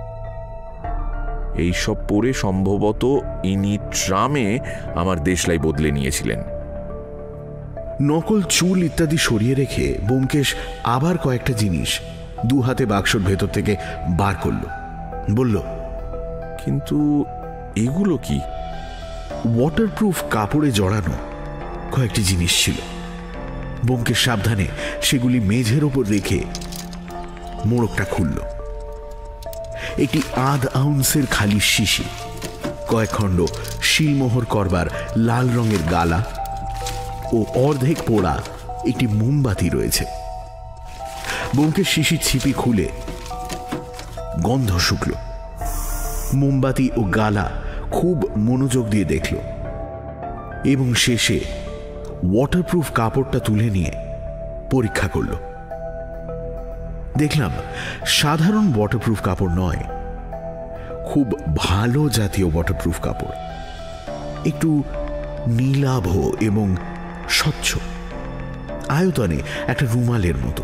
এইসব পরে সম্ভবত ইনি ট্রামে আমার দেশলাই বদলে নিয়েছিলেন। নকল চুল ইত্যাদি সরিয়ে রেখে ব্যোমকেশ আবার কয়েকটা জিনিস দু হাতে বাক্সর ভেতর থেকে বার করল। বলল, কিন্তু এগুলো কি? ওয়াটারপ্রুফ কাপড়ে জড়ানো কয়েকটি জিনিস ছিল। ব্যোমকেশ সাবধানে সেগুলি মেঝের ওপর রেখে মোড়কটা খুলল। একটি আধ আউন্সের খালি শিশি, কয়েক খণ্ড শিলমোহর করবার লাল রঙের গালা ও অর্ধেক পোড়া একটি মোমবাতি রয়েছে। ব্যোমকেশ শিশির ছিপি খুলে গন্ধ শুকল। মোমবাতি ও গালা খুব মনোযোগ দিয়ে দেখল এবং শেষে ওয়াটারপ্রুফ কাপড়টা তুলে নিয়ে পরীক্ষা করল। দেখলাম সাধারণ ওয়াটারপ্রুফ কাপড় নয়, খুব ভালো জাতীয় ওয়াটারপ্রুফ কাপড়, একটু নীলাভ এবং স্বচ্ছ, আয়তনে একটা রুমালের মতো।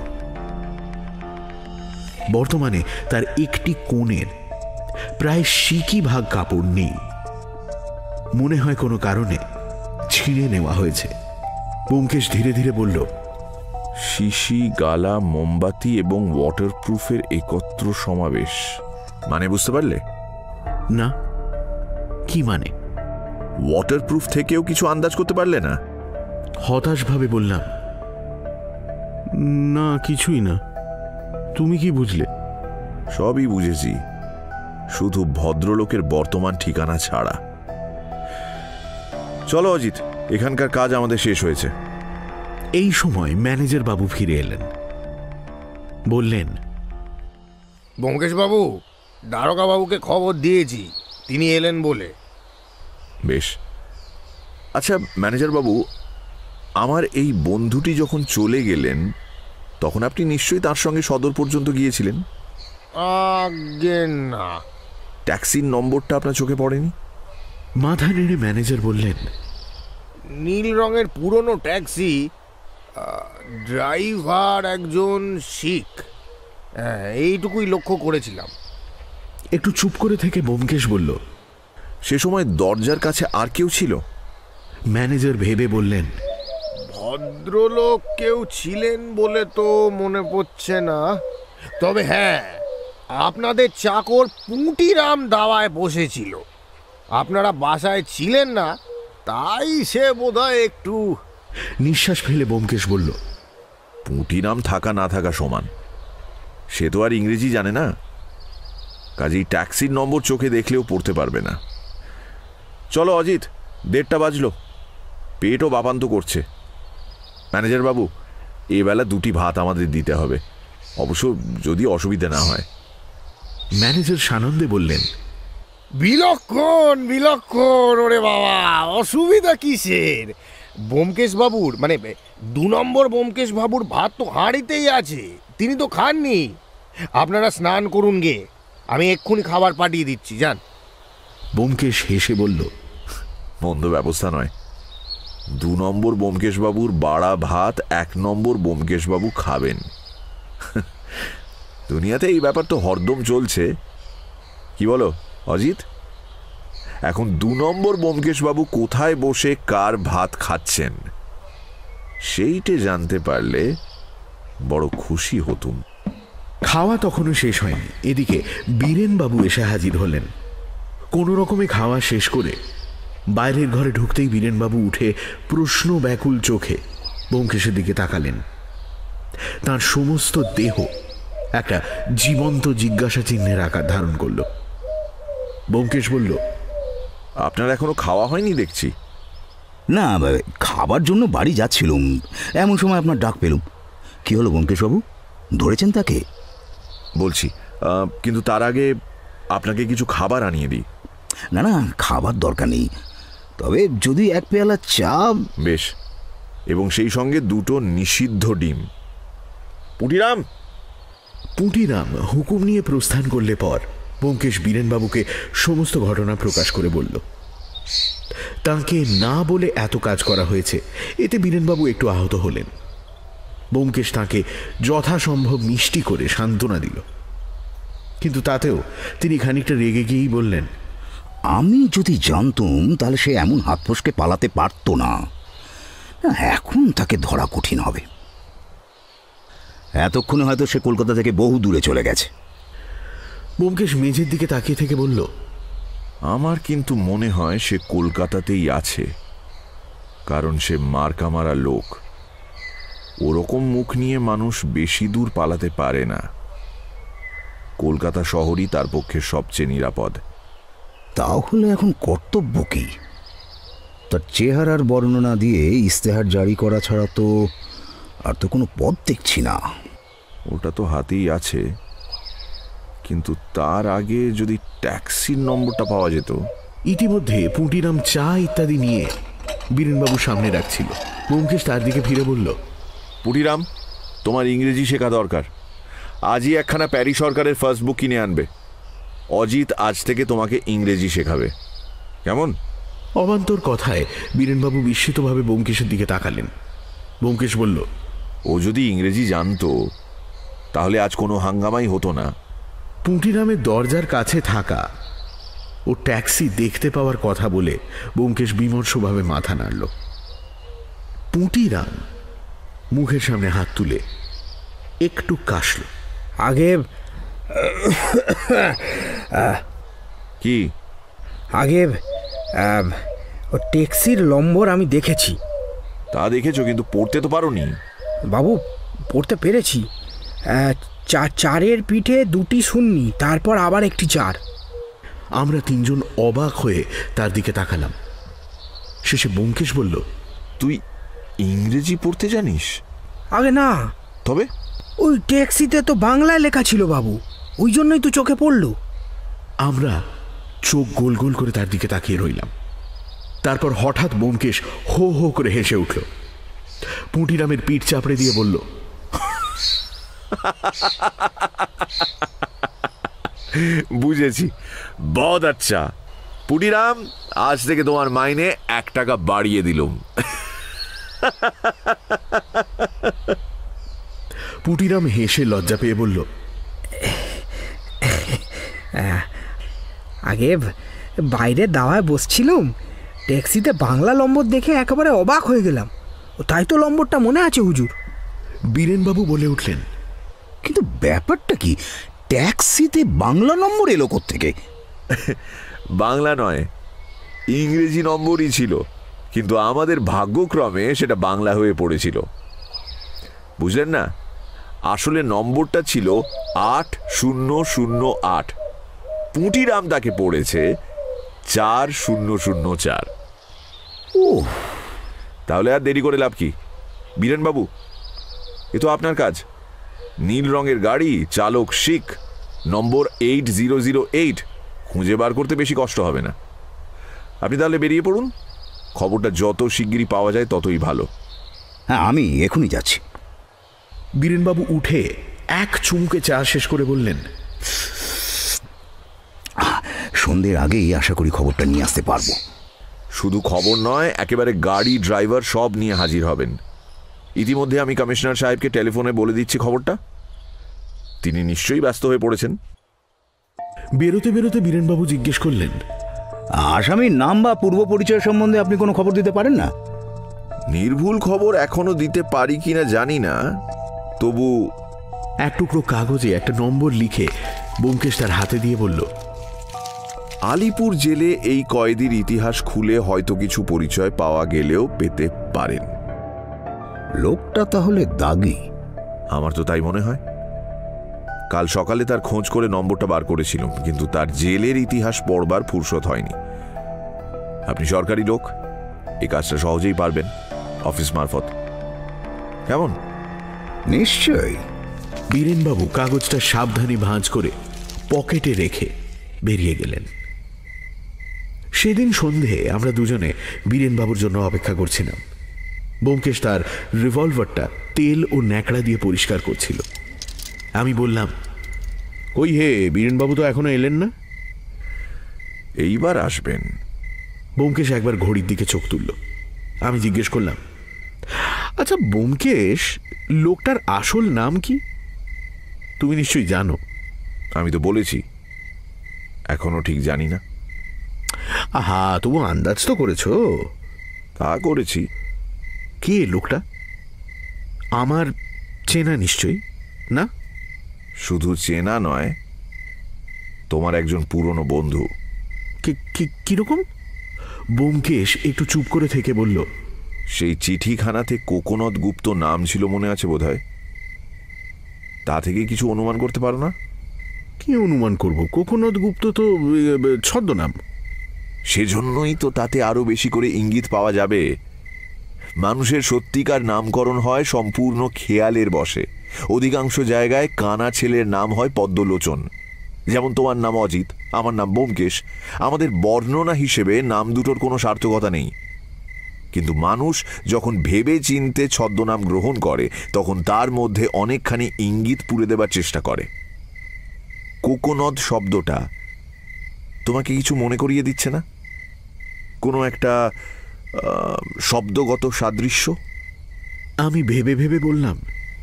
বর্তমানে তার একটি কোণের প্রায় সিকি ভাগ কাপড় নেই। মনে হয় কোনো কারণে ছিঁড়ে নেওয়া হয়েছে। ব্যোমকেশ ধীরে ধীরে বলল, শিশি, গালা, মোমবাতি এবং ওয়াটারপ্রুফের একত্র সমাবেশ মানে বুঝতে পারলে? না, কি মানে? ওয়াটারপ্রুফ থেকেও কিছু আন্দাজ করতে পারলে না? হতাশভাবে বললাম, না কিছুই না। তুমি কি বুঝলে? সবই বুঝেছি, শুধু ভদ্রলোকের বর্তমান ঠিকানা ছাড়া। চলো অজিত, এখানকার কাজ আমাদের শেষ হয়েছে। এই সময় ম্যানেজার বাবু ফিরে এলেন। বললেন, ব্যোমকেশ বাবু, দারোগা বাবুকে খবর দিয়েছি, তিনি এলেন বলে। বেশ। আচ্ছা ম্যানেজার বাবু, আমার এই বন্ধুটি যখন চলে গেলেন তখন আপনি নিশ্চয়ই তার সঙ্গে সদর পর্যন্ত গিয়েছিলেন? আগে না। ট্যাক্সির নম্বরটা আপনার চোখে পড়েনি? মাথা নেড়ে ম্যানেজার বললেন, নীল রঙের পুরনো ট্যাক্সি, ড্রাইভার একজন শিখ, হ্যাঁ এইটুকুই লক্ষ্য করেছিলাম। একটু চুপ করে থেকে ব্যোমকেশ বলল, সে সময় দরজার কাছে আর কেউ ছিল? ম্যানেজার ভেবে বললেন, ভদ্রলোক কেউ ছিলেন বলে তো মনে পড়ছে না, তবে হ্যাঁ আপনাদের চাকর পুঁটিরাম দাওয়ায় বসেছিল। আপনারা বাসায় ছিলেন না, তাই সে বোধহয় একটু। নিঃশ্বাস ফেলে ব্যোমকেশ বলল, পুঁটিরাম থাকা না থাকা সমান, সে তো আর ইংরেজি জানে না, কাজেই ট্যাক্সির নম্বর চোখে দেখলেও পড়তে পারবে না। চলো অজিত, দেড়টা বাজলো, পেটও বাপান্ত করছে। ম্যানেজার বাবু, এবেলা দুটি ভাত আমাদের দিতে হবে, অবশ্য যদি অসুবিধা না হয়। ম্যানেজার সানন্দে বললেন, বিলক্ষণ বিলক্ষণ। ওরে বাবা, অসুবিধা কিসের? ব্যোমকেশ বাবুর মানে দু নম্বর ব্যোমকেশ বাবুর ভাত তো হাঁড়িতেই আছে, তিনি তো খাননি। আপনারা স্নান করুন গে, আমি এক্ষুনি খাবার পাঠিয়ে দিচ্ছি, যান। ব্যোমকেশ হেসে বলল, মন্দ ব্যবস্থা নয়। দু নম্বর ব্যোমকেশ বাবুর বাড়া ভাত এক নম্বর ব্যোমকেশ বাবু খাবেন। দুনিয়াতে এই ব্যাপার তো হরদম চলছে, কি বলো অজিত? এখন দু নম্বর ব্যোমকেশ বাবু কোথায় বসে কার ভাত খাচ্ছেন সেইটে জানতে পারলে বড় খুশি হতুম। খাওয়া তখনও শেষ হয়নি। এদিকে বীরেনবাবু এসে হাজির হলেন। কোনো রকমে খাওয়া শেষ করে বাইরের ঘরে ঢুকতেই বীরেনবাবু উঠে প্রশ্ন ব্যাকুল চোখে ব্যোমকেশের দিকে তাকালেন। তার সমস্ত দেহ একটা জীবন্ত জিজ্ঞাসা চিহ্নের আকার ধারণ করল। ব্যোমকেশ বলল, আপনার এখনো খাওয়া হয়নি দেখছি। না, খাবার জন্য বাড়ি যাচ্ছিলুম, এমন সময় আপনার ডাক পেলুম। কি হলো ব্যোমকেশবাবু, ধরেছেন তাকে? বলছি, কিন্তু তার আগে আপনাকে কিছু খাবার আনিয়ে দিই। না না, খাবার দরকার নেই, তবে যদি এক পেয়ালা চা। বেশ, এবং সেই সঙ্গে দুটো নিষিদ্ধ ডিম। পুটিরাম পুটিরাম হুকুম নিয়ে প্রস্থান করলে পর ব্যোমকেশ বীরেনবাবুকে সমস্ত ঘটনা প্রকাশ করে বলল। তাকে না বলে এত কাজ করা হয়েছে, এতে বীরেনবাবু একটু আহত হলেন। ব্যোমকেশ তাকে যথাসম্ভব মিষ্টি করে সান্ত্বনা দিল, কিন্তু তাতেও তিনি খানিকটা রেগে গিয়েই বললেন, আমি যদি জানতুম তাহলে সে এমন হাত ফসকে পালাতে পারত না। এখন তাকে ধরা কঠিন হবে। এতক্ষণে হয়তো সে কলকাতা থেকে বহু দূরে চলে গেছে। ব্যোমকেশ মেঝের দিকে তাকিয়ে থেকে বলল, আমার কিন্তু মনে হয় সে কলকাতাতেই আছে, কারণ সে মার্কা মারা লোক। ওরকম মুখ নিয়ে মানুষ বেশি দূর পালাতে পারে না। কলকাতা শহরই তার পক্ষে সবচেয়ে নিরাপদ। তাহলে এখন কর্তব্য কি? তার চেহারার বর্ণনা দিয়ে ইস্তেহার জারি করা ছাড়া তো আর তো কোনো পথ দেখছি না। ওটা তো হাতেই আছে, কিন্তু তার আগে যদি ট্যাক্সির নম্বরটা পাওয়া যেত। ইতিমধ্যে পুটিরাম চা ইত্যাদি নিয়ে বীরেনবাবুর সামনে রাখছিল। ব্যোমকেশ তার দিকে ফিরে বলল, পুটিরাম, তোমার ইংরেজি শেখা দরকার। আজই একখানা প্যারি সরকারের ফার্স্ট বুক কিনে আনবে। অজিত আজ থেকে তোমাকে ইংরেজি শেখাবে, কেমন? অবান্তর কথায় বীরেনবাবু বিস্মিতভাবে ব্যোমকেশের দিকে তাকালেন। ব্যোমকেশ বলল, ও যদি ইংরেজি জানতো তাহলে আজ কোনো হাঙ্গামাই হতো না। পুটিরামের দরজার কাছে থাকা ও ট্যাক্সি দেখতে পাওয়ার কথা বলে ব্যোমকেশ বিমর্ষভাবে মাথা নাড়ল। পুটিরাম মুখের সামনে হাত তুলে একটু কাশল। আগে কি? আগে ও ট্যাক্সির নম্বর আমি দেখেছি। তা দেখেছো, কিন্তু পড়তে তো পারোনি। বাবু, পড়তে পেরেছি। চার চারের পিঠে দুটি শূন্যি, তারপর আবার একটি চার। আমরা তিনজন অবাক হয়ে তার দিকে তাকালাম। শেষে ব্যোমকেশ বলল, তুই ইংরেজি পড়তে জানিস? আগে না। তবে ওই ট্যাক্সিতে তো বাংলায় লেখা ছিল বাবু, ওই জন্যই তো চোখে পড়ল। আমরা চোখ গোল গোল করে তার দিকে তাকিয়ে রইলাম। তারপর হঠাৎ ব্যোমকেশ হো হো করে হেসে উঠল। পুটিরামের পিঠ চাপড়ে দিয়ে বলল, বুঝেছি, বহুত আচ্ছা। পুটিরাম, আজ থেকে তোমার মাইনে এক টাকা বাড়িয়ে দিলুম। পুটিরাম হেসে লজ্জা পেয়ে বলল, আগে বাইরে দাওয়ায় বসছিলাম, ট্যাক্সিতে বাংলা নম্বর দেখে একেবারে অবাক হয়ে গেলাম। তাই তো নম্বরটা মনে আছে হুজুর। বীরেনবাবু বলে উঠলেন, কিন্তু ব্যাপারটা কি? ট্যাক্সিতে বাংলা নম্বর এলো কোত্থেকে? বাংলা নয়, ইংরেজি নম্বরই ছিল, কিন্তু আমাদের ভাগ্যক্রমে সেটা বাংলা হয়ে পড়েছিল। বুঝলেন না, আসলে নম্বরটা ছিল আট শূন্য শূন্য আট। পুটিরাম তাকে পড়েছে চার শূন্য শূন্য চার। ও, তাহলে আর দেরি করে লাভ কি? বীরেনবাবু, এ তো আপনার কাজ। নীল রঙের গাড়ি, চালক শিখ, নম্বর এইট জিরো জিরো এইট, খুঁজে বার করতে বেশি কষ্ট হবে না। আপনি তাহলে বেরিয়ে পড়ুন, খবরটা যত শিগগিরই পাওয়া যায় ততই ভালো। হ্যাঁ, আমি এখনই যাচ্ছি। বীরেনবাবু উঠে এক চুমুকে চা শেষ করে বললেন, সন্ধ্যের আগেই আশা করি খবরটা নিয়ে আসতে পারবো। শুধু খবর নয়, একেবারে গাড়ি, ড্রাইভার সব নিয়ে হাজির হবেন। ইতিমধ্যে আমি কমিশনার সাহেবকে টেলিফোনে বলে দিচ্ছি খবরটা। তিনি নিশ্চয়ই ব্যস্ত হয়ে পড়েছেন। বেরোতে বেরোতে বীরেনবাবু জিজ্ঞেস করলেন, আসামির নাম বা পূর্ব পরিচয় সম্বন্ধে আপনি কোনো খবর দিতে পারেন না? নির্ভুল খবর এখনো দিতে পারি কিনা জানি না, তবু এক টুকরো কাগজে একটা নম্বর লিখে ব্যোমকেশ তার হাতে দিয়ে বলল, আলিপুর জেলে এই কয়েদির ইতিহাস খুলে হয়তো কিছু পরিচয় পাওয়া গেলেও পেতে পারেন। লোকটা তাহলে দাগি? আমার তো তাই মনে হয়। কাল সকালে তার খোঁজ করে নম্বরটা বার করেছিলাম, কিন্তু তার জেলের ইতিহাস পড়বার ফুরসত হয়নি। আপনি সরকারি লোক, এই কাজটা সহজেই পারবেন অফিস মারফত। কেমন? নিশ্চয়ই। বীরেনবাবু কাগজটা সাবধানে ভাঁজ করে পকেটে রেখে বেরিয়ে গেলেন। সেদিন সন্ধে আমরা দুজনে বীরেনবাবুর জন্য অপেক্ষা করছিলাম। ব্যোমকেশ তার রিভলভারটা তেল ও ন্যাকড়া দিয়ে পরিষ্কার করছিল। আমি বললাম, ওই হে, বীরেনবাবু তো এখনো এলেন না? এইবার আসবেন। ব্যোমকেশ একবার ঘড়ির দিকে চোখ তুলল। আমি জিজ্ঞেস করলাম, আচ্ছা ব্যোমকেশ, লোকটার আসল নাম কি? তুমি নিশ্চয়ই জানো। আমি তো বলেছি এখনো ঠিক জানি না। আহা, তবু আন্দাজ তো করেছ? তা করেছি। কে লোকটা? আমার চেনা নিশ্চয়ই না? শুধু চেনা নয়, তোমার একজন পুরনো বন্ধু। কিরকম? ব্যোমকেশ একটু চুপ করে থেকে বলল, সেই চিঠিখানাতে কোকোনদ গুপ্ত নাম ছিল মনে আছে বোধহয়। তা থেকে কিছু অনুমান করতে পারো না? কি অনুমান করব? কোকোনদ গুপ্ত তো ছদ্মনাম। সেজন্যই তো তাতে আরো বেশি করে ইঙ্গিত পাওয়া যাবে। মানুষের সত্যিকার নামকরণ হয় সম্পূর্ণ খেয়ালের বশে। অধিকাংশ জায়গায় কানা ছেলের নাম হয় পদ্মলোচন। যেমন তোমার নাম অজিত, আমার নাম ব্যোমকেশ। আমাদের বর্ণনা হিসেবে নাম দুটোর কোনো সার্থকতা নেই, কিন্তু মানুষ যখন ভেবে চিনতে ছদ্মনাম গ্রহণ করে তখন তার মধ্যে অনেকখানি ইঙ্গিত পুরে দেবার চেষ্টা করে। কোকোনদ শব্দটা তোমাকে কিছু মনে করিয়ে দিচ্ছে না? কোনো একটা শব্দগত সাদৃশ্য? আমি ভেবে ভেবে বললাম,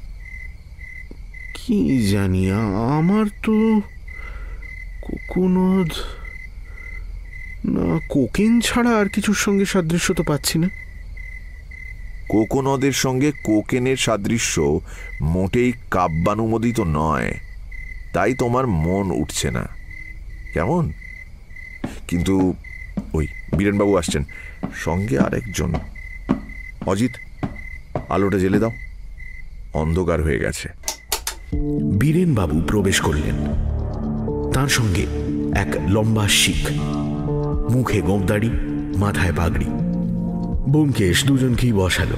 কি জানি, আমার তো কোকোনদ না কোকেন ছাড়া আর কিছুর সঙ্গে সাদৃশ্য তো পাচ্ছি না। কোকোনদের সঙ্গে কোকেনের সাদৃশ্য মোটেই কাব্যানুমোদিত নয়, তাই তোমার মন উঠছে না। কেমন? কিন্তু ওই বীরেনবাবু আসছেন, সঙ্গে আরেকজন। অজিত, আলোটা জ্বেলে দাও, অন্ধকার হয়ে গেছে। বীরেনবাবু প্রবেশ করলেন। তার সঙ্গে এক লম্বা শিখ, মুখে গোঁফদাড়ি, মাথায় পাগড়ি। ব্যোমকেশ দুজনকেই বসালো।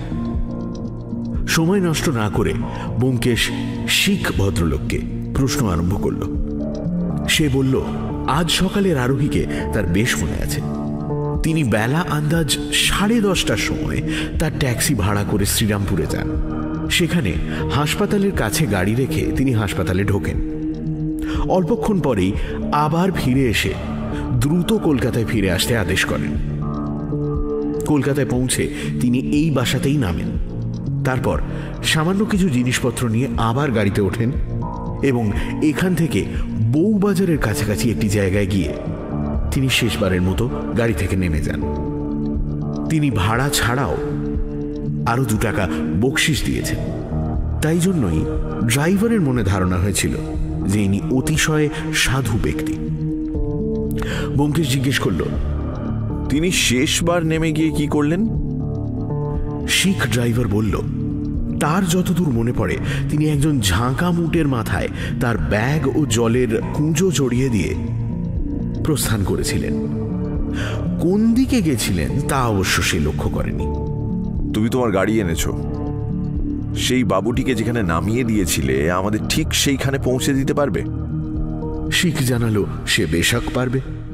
সময় নষ্ট না করে ব্যোমকেশ শিখ ভদ্রলোককে প্রশ্ন আরম্ভ করল। সে বলল, আজ সকালের আরোহীকে তার বেশ মনে আছে। তিনি বেলা আন্দাজ সাড়ে দশটার সময় তার ট্যাক্সি ভাড়া করে শ্রীরামপুরে যান। সেখানে হাসপাতালের কাছে গাড়ি রেখে তিনি হাসপাতালে ঢোকেন। অল্পক্ষণ পরেই আবার ফিরে এসে দ্রুত কলকাতায় ফিরে আসতে আদেশ করেন। কলকাতায় পৌঁছে তিনি এই বাসাতেই নামেন। তারপর সামান্য কিছু জিনিসপত্র নিয়ে আবার গাড়িতে ওঠেন এবং এখান থেকে বউবাজারের কাছাকাছি একটি জায়গায় গিয়ে তিনি শেষবারের মতো গাড়ি থেকে নেমে যান। তিনি ভাড়া ছাড়াও আরো দু টাকা বকশিস দিয়েছেন। তাই জন্যই ড্রাইভারের মনে ধারণা হয়েছিল যে ইনি অতিশয় সাধু ব্যক্তি। ব্যোমকেশ জিজ্ঞেস করল, তিনি শেষবার নেমে গিয়ে কি করলেন? শিখ ড্রাইভার বলল, তার যতদূর মনে পড়ে তিনি একজন ঝাঁকা মুটের মাথায় তার ব্যাগ ও জলের কুঁজো জড়িয়ে দিয়ে প্রস্থান করেছিলেন। কোন দিকে গেছিলেন তা অবশ্য সে লক্ষ্য করেনি। তুমি তোমার গাড়ি এনেছো, সেই বাবুটিকে যেখানে নামিয়ে দিয়েছিলে আমাদের ঠিক সেইখানে পৌঁছে দিতে পারবে? শিখ জানালো সে বেশক পারবে।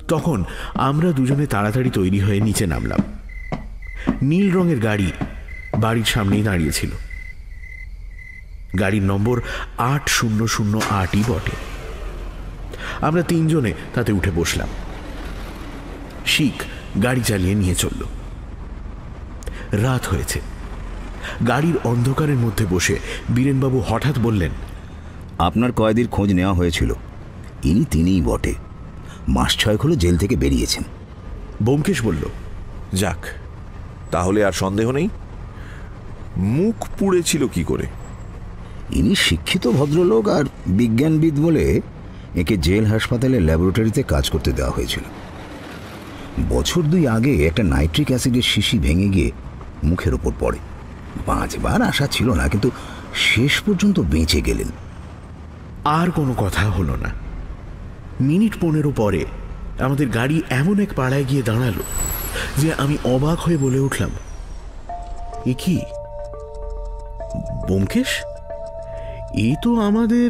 তখন আমরা দুজনে তাড়াতাড়ি তৈরি হয়ে নিচে নামলাম। নীল রঙের গাড়ি বাড়ির সামনেই দাঁড়িয়েছিল। গাড়ির নম্বর আট শূন্য শূন্য আটই বটে। আমরা তিনজনে তাতে উঠে বসলাম। শিখ গাড়ি চালিয়ে নিয়ে চলল। রাত হয়েছে। গাড়ির অন্ধকারের মধ্যে বসে বীরেনবাবু হঠাৎ বললেন, আপনার কয়েদির খোঁজ নেওয়া হয়েছিল, ইনি তিনিই বটে। মাস ছয়েক হলো জেল থেকে বেরিয়েছেন। ব্যোমকেশ বলল, যাক, তাহলে আর সন্দেহ নেই। মুখ পুড়েছিল কি করে? ইনি শিক্ষিত ভদ্রলোক আর বিজ্ঞানবিদ বলে একে জেল হাসপাতালের ল্যাবরেটরিতে কাজ করতে দেওয়া হয়েছিল। বছর দুই আগে একটা নাইট্রিক অ্যাসিডের শিশি ভেঙে গিয়ে মুখের ওপর পড়ে। বাঁচবার আশা ছিল না, কিন্তু শেষ পর্যন্ত বেঁচে গেলেন। আর কোনো কথা হলো না। মিনিট পনেরো পরে আমাদের গাড়ি এমন এক পাড়ায় গিয়ে দাঁড়ালো যে আমি অবাক হয়ে বলে উঠলাম, এ কি ব্যোমকেশ? এ তো আমাদের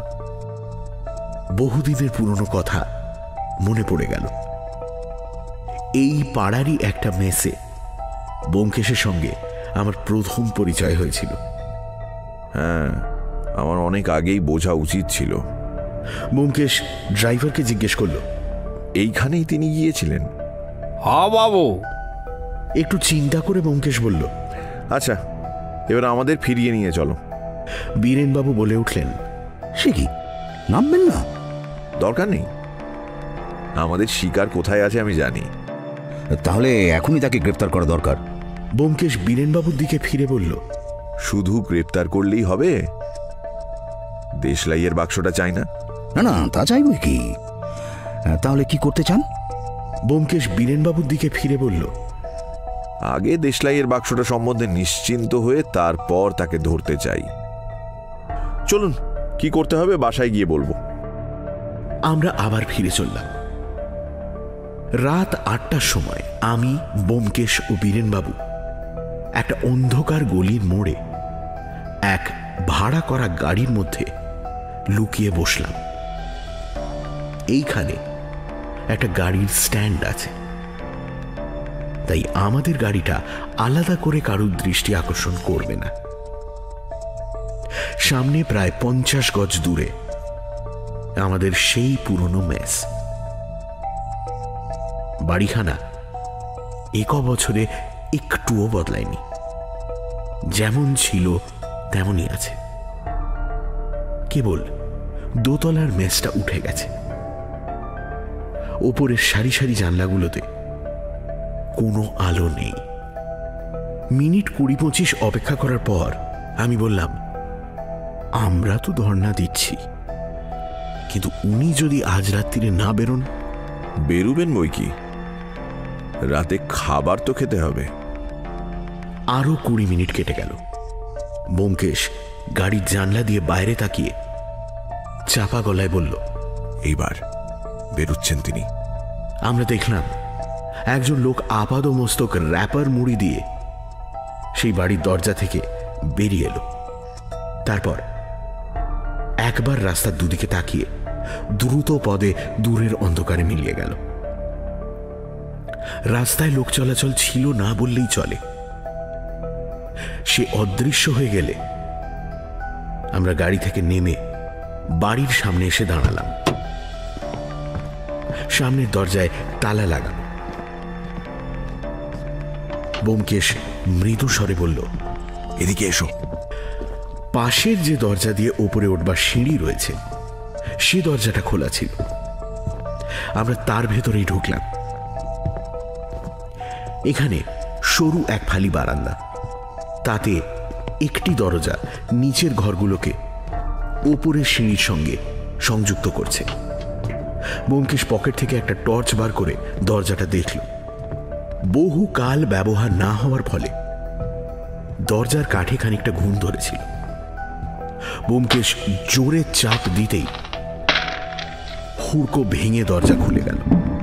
বহুদিনের পুরনো কথা মনে পড়ে গেল। এই পাড়ারই একটা মেসে ব্যোমকেশের সঙ্গে আমার প্রথম পরিচয় হয়েছিল। হ্যাঁ, আমার অনেক আগেই বোঝা উচিত ছিল। ব্যোমকেশ ড্রাইভারকে জিজ্ঞেস করল, এইখানেই তিনি গিয়েছিলেন? হ্যাঁ বাবু। একটু চিন্তা করে ব্যোমকেশ বলল, আচ্ছা, এবার আমাদের ফিরিয়ে নিয়ে চলো। বীরেনবাবু বলে উঠলেন, সে কি, নামবেন না? দরকার নেই, আমাদের শিকার কোথায় আছে আমি জানি। তাহলে এখনই তাকে গ্রেপ্তার করা দরকার। ব্যোমকেশ বীরেনবাবুর দিকে ফিরে বলল, শুধু গ্রেপ্তার করলেই হবে? দেশলাইয়ের বাক্সটা চাই না? না না, তা চাইবই কি। তাহলে কি করতে চান? ব্যোমকেশ বীরেনবাবুর দিকে ফিরে বলল, আগে দেশলাইয়ের বাক্সটা সম্বন্ধে নিশ্চিন্ত হয়ে তারপর তাকে ধরতে চাই। চলুন, কি করতে হবে বাসায় গিয়ে বলবো। আমরা আবার ফিরে চললাম। রাত আটটার সময় আমি, ব্যোমকেশ ও বীরেনবাবু একটা অন্ধকার গলির মোড়ে এক ভাড়া করা গাড়ির মধ্যে লুকিয়ে বসলাম। এইখানে একটা গাড়ির স্ট্যান্ড আছে, তাই আমাদের গাড়িটা আলাদা করে কারুর দৃষ্টি আকর্ষণ করবে না। সামনে প্রায় পঞ্চাশ গজ দূরে আমাদের সেই পুরনো মেস। বাড়িখানা এক বছরে একটুও বদলায়নি, যেমন ছিল তেমনই আছে। কেবল দোতলার মেসটা উঠে গেছে। ওপরের সারি সারি জানলাগুলোতে কোনো আলো নেই। মিনিট কুড়ি পঁচিশ অপেক্ষা করার পর আমি বললাম, আমরা তো ধর্ণা দিচ্ছি, কিন্তু উনি যদি আজ রাত্রিরে না বেরোন? বেরুবেন বই কি, রাতে খাবার তো খেতে হবে। আরো কুড়ি মিনিট কেটে গেল। ব্যোমকেশ গাড়ির জানলা দিয়ে বাইরে তাকিয়ে চাপা গলায় বলল, এইবার বেরুচ্ছেন তিনি। আমরা দেখলাম একজন লোক আপাদ মস্তক র্যাপার মুড়ি দিয়ে সেই বাড়ির দরজা থেকে বেরিয়ে এলো। তারপর একবার রাস্তার দুদিকে তাকিয়ে দ্রুত পদে দূরের অন্ধকারে মিলিয়ে গেল। রাস্তায় লোক চলাচল ছিল না বললেই চলে। সে অদৃশ্য হয়ে গেলে আমরা গাড়ি থেকে নেমে বাড়ির সামনে এসে দাঁড়ালাম। সামনের দরজায় তালা লাগানো। ব্যোমকেশ মৃদু স্বরে বলল, এদিকে এসো। পাশের যে দরজা দিয়ে ওপরে উঠবার সিঁড়ি রয়েছে সে দরজাটা খোলা ছিল। আমরা তার ভেতরেই ঢুকলাম। এখানে সরু এক ফালি বারান্দা, তাতে একটি দরজা নিচের ঘরগুলোকে ওপরের সিঁড়ির সঙ্গে সংযুক্ত করছে। ব্যোমকেশ পকেট থেকে একটা টর্চ বার করে দরজাটা দেখল। বহু কাল ব্যবহার না হওয়ার ফলে দরজার কাঠে খানিকটা ঘুণ ধরেছিল। ব্যোমকেশ জোরে চাপ দিতেই হুড়কো ভেঙে দরজা খুলে গেল।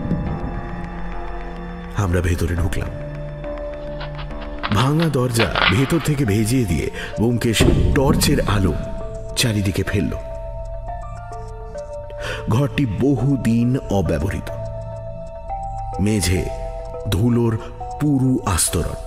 আমরা ভেতরে ঢুকলাম। ভাঙা দরজা ভেতর থেকে ভেজিয়ে দিয়ে ব্যোমকেশ টর্চের আলো চারিদিকে ফেলল। ঘরটি বহুদিন অব্যবহৃত, মেঝে ধুলোর পুরু আস্তরণ,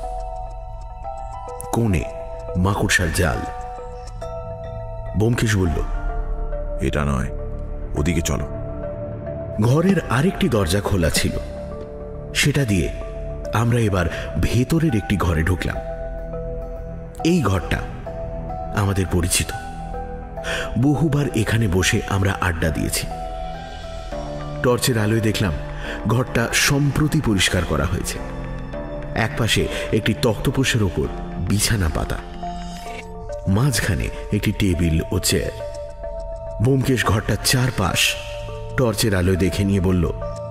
কোণে মাকড়সার জাল। ব্যোমকেশ বলল, এটা নয়, ওদিকে চলো। ঘরের আরেকটি দরজা খোলা ছিল, সেটা দিয়ে আমরা এবার ভেতরের একটি ঘরে ঢুকলাম। এই ঘরটা আমাদের পরিচিত, বহুবার এখানে বসে আমরা আড্ডা দিয়েছি। টর্চের আলোয় দেখলাম ঘরটা সম্প্রতি পরিষ্কার করা হয়েছে। একপাশে একটি তক্তপোষের ওপর বিছানা পাতা, মাঝখানে একটি টেবিল ও চেয়ার। ব্যোমকেশ ঘরটার চারপাশ টর্চের আলোয় দেখে নিয়ে বলল,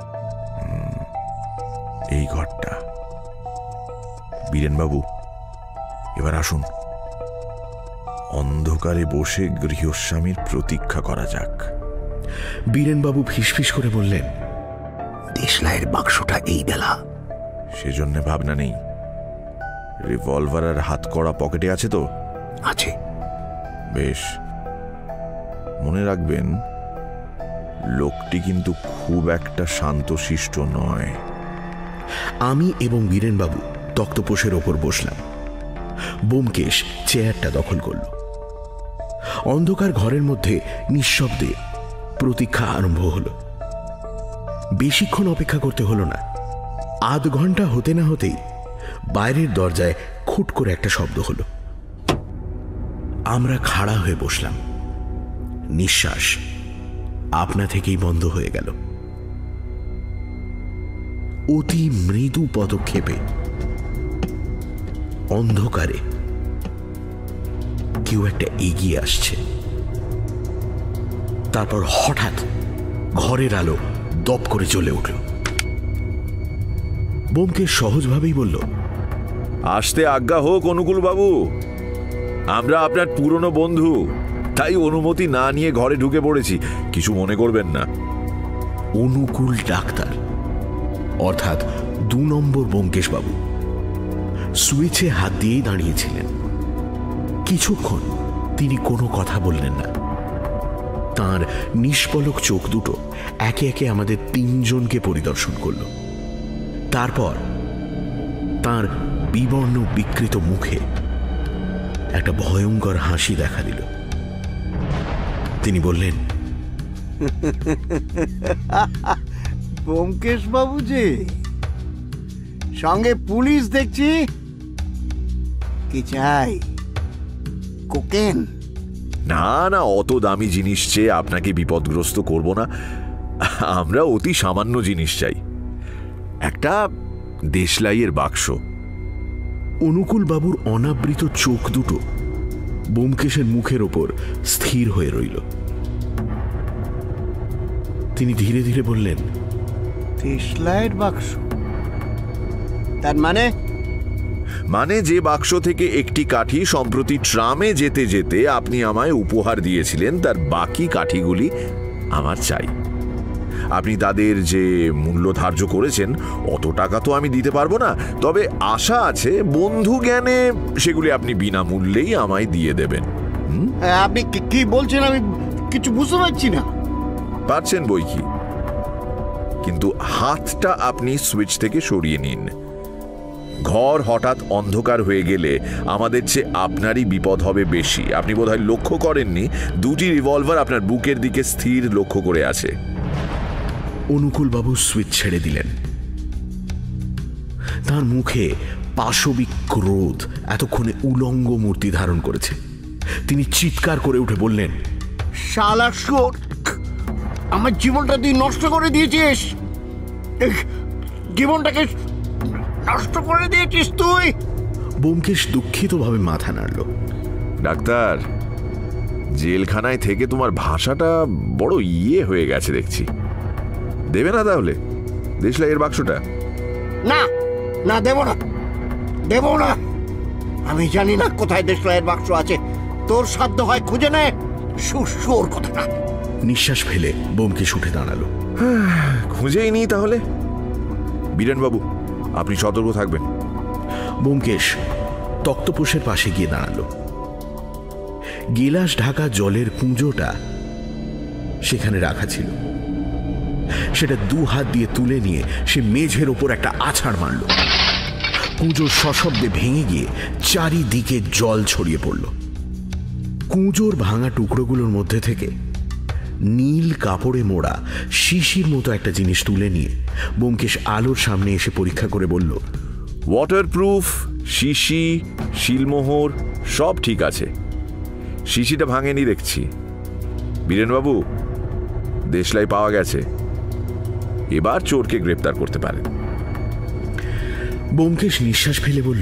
এই ঘরটা। বীরেনবাবু, এবার আসুন, অন্ধকারে বসে গৃহস্বামীর প্রতীক্ষা করা যাক। বীরেনবাবু ফিসফিস করে বললেন, দেশলাইয়ের বাক্সটা এই বেলা? সেজন্য ভাবনা নেই। রিভলভার আর হাত করা পকেটে আছে তো? আছে। বেশ, মনে রাখবেন লোকটি কিন্তু খুব একটা শান্তশিষ্ট নয়। আমি এবং বীরেনবাবু তক্তপোষের ওপর বসলাম। ব্যোমকেশ চেয়ারটা দখল করল। অন্ধকার ঘরের মধ্যে নিঃশব্দে প্রতীক্ষা আরম্ভ হলো। বেশিক্ষণ অপেক্ষা করতে হলো না। আধ ঘন্টা হতে না হতেই বাইরের দরজায় খুট করে একটা শব্দ হলো। আমরা খাড়া হয়ে বসলাম। নিঃশ্বাস আপনা থেকেই বন্ধ হয়ে গেল। অতি মৃদু পদক্ষেপে অন্ধকারে কেউ একটা এগিয়ে আসছে। তারপর হঠাৎ ঘরের আলো দপ করে জ্বলে উঠল। ব্যোমকেশ সহজভাবেই বলল, আসতে আজ্ঞা হোক অনুকূল বাবু, আমরা আপনার পুরনো বন্ধু, তাই অনুমতি না নিয়ে ঘরে ঢুকে পড়েছি, কিছু মনে করবেন না। অনুকূল ডাক্তার অর্থাৎ দু নম্বর ব্যোমকেশ বাবু সুইচে হাত দিয়েই দাঁড়িয়েছিলেন। কিছুক্ষণ তিনি কোনো কথা বললেন না। তার নিষ্পলক চোখ দুটো একে একে আমাদের তিনজনকে পরিদর্শন করল। তারপর তার বিবর্ণ বিকৃত মুখে একটা ভয়ঙ্কর হাসি দেখা দিল। তিনি বললেন, ব্যোমকেশ বাবু যে সঙ্গে পুলিশ দেখছি, কি চাই? কোকেন? না না, অত দামি জিনিস চেয়ে আপনাকে বিপদগ্রস্ত করব না। আমরা অতি সামান্য জিনিস চাই, একটা দেশলাইয়ের বাক্স। অনুকূল বাবুর অনাবৃত চোখ দুটো ব্যোমকেশের মুখের ওপর স্থির হয়ে রইল। তিনি ধীরে ধীরে বললেন, দেশলাইয়ের বাক্স? তার মানে? মানে যে বাক্স থেকে একটি কাঠি সম্প্রতি ট্রামে যেতে যেতে আপনি আমায় উপহার দিয়েছিলেন, তার বাকি কাঠিগুলি আমার চাই। আপনি তাদের যে মূল্য ধার্য করেছেন অত টাকা তো আমি দিতে পারবো না, তবে আশা আছে বন্ধু জ্ঞানে সেগুলি আপনি বিনামূল্যেই আমায় দিয়ে দেবেন। আপনি কি বলছেন আমি কিছু বুঝতে পারছি না। পারছেন বই কি, কিন্তু হাতটা আপনি সুইচ থেকে সরিয়ে নিন। ঘর হঠাৎ অন্ধকার হয়ে গেলে আমাদের চেয়ে আপনারই বিপদ হবে বেশি। আপনি বোধহয় লক্ষ্য করেননি, দুটি রিভলভার আপনার বুকের দিকে স্থির লক্ষ্য করে আছে। অনুকূল বাবু সুইচ ছেড়ে দিলেন। তার মুখে পাশবিক ক্রোধ এতক্ষণে উলঙ্গ মূর্তি ধারণ করেছে। তিনি চিৎকার করে উঠে বললেন, শালা শুয়োর, আমার জীবনটা তুই নষ্ট করে দিয়েছিস। জীবনটাকে নষ্ট করে দিয়েছিস তুই। ব্যোমকেশ দুঃখিতভাবে মাথা নাড়ল। ডাক্তার, জেলখানায় থেকে তোমার ভাষাটা বড় ইয়ে হয়ে গেছে দেখছি। দেবে না তাহলে দেশলাইয়ের বাক্সটা? না না, দেব না, দেব না। আমি জানি না কোথায় দেশলাইয়ের বাক্স আছে। তোর সাধ্য হয় খুঁজে নে। সুর কথাটা। নিঃশ্বাস ফেলে ব্যোমকেশ উঠে দাঁড়ালো। খুঁজেই নি তাহলে। বীরেনবাবু, আপনি সতর্ক থাকবেন। ব্যোমকেশ তক্তপোষের পাশে গিয়ে দাঁড়ালো। গিলাস ঢাকা জলের কুঁজোটা সেখানে রাখা ছিল। সেটা দু হাত দিয়ে তুলে নিয়ে সে মেঝের ওপর একটা আছাড় মারল। কুঁজো সশব্দে ভেঙে গিয়ে চারিদিকে জল ছড়িয়ে পড়ল। কুঁজোর ভাঙা টুকরোগুলোর মধ্যে থেকে নীল কাপড়ে মোড়া শিশির মতো একটা জিনিস তুলে নিয়ে ব্যোমকেশ আলোর সামনে এসে পরীক্ষা করে বলল, ওয়াটারপ্রুফ, শিশি, শিলমোহর সব ঠিক আছে। শিশিটা ভাঙেনি দেখছি। বীরেনবাবু, দেশলাই পাওয়া গেছে, এবার চোরকে গ্রেপ্তার করতে পারেন। ব্যোমকেশ নিঃশ্বাস ফেলে বলল,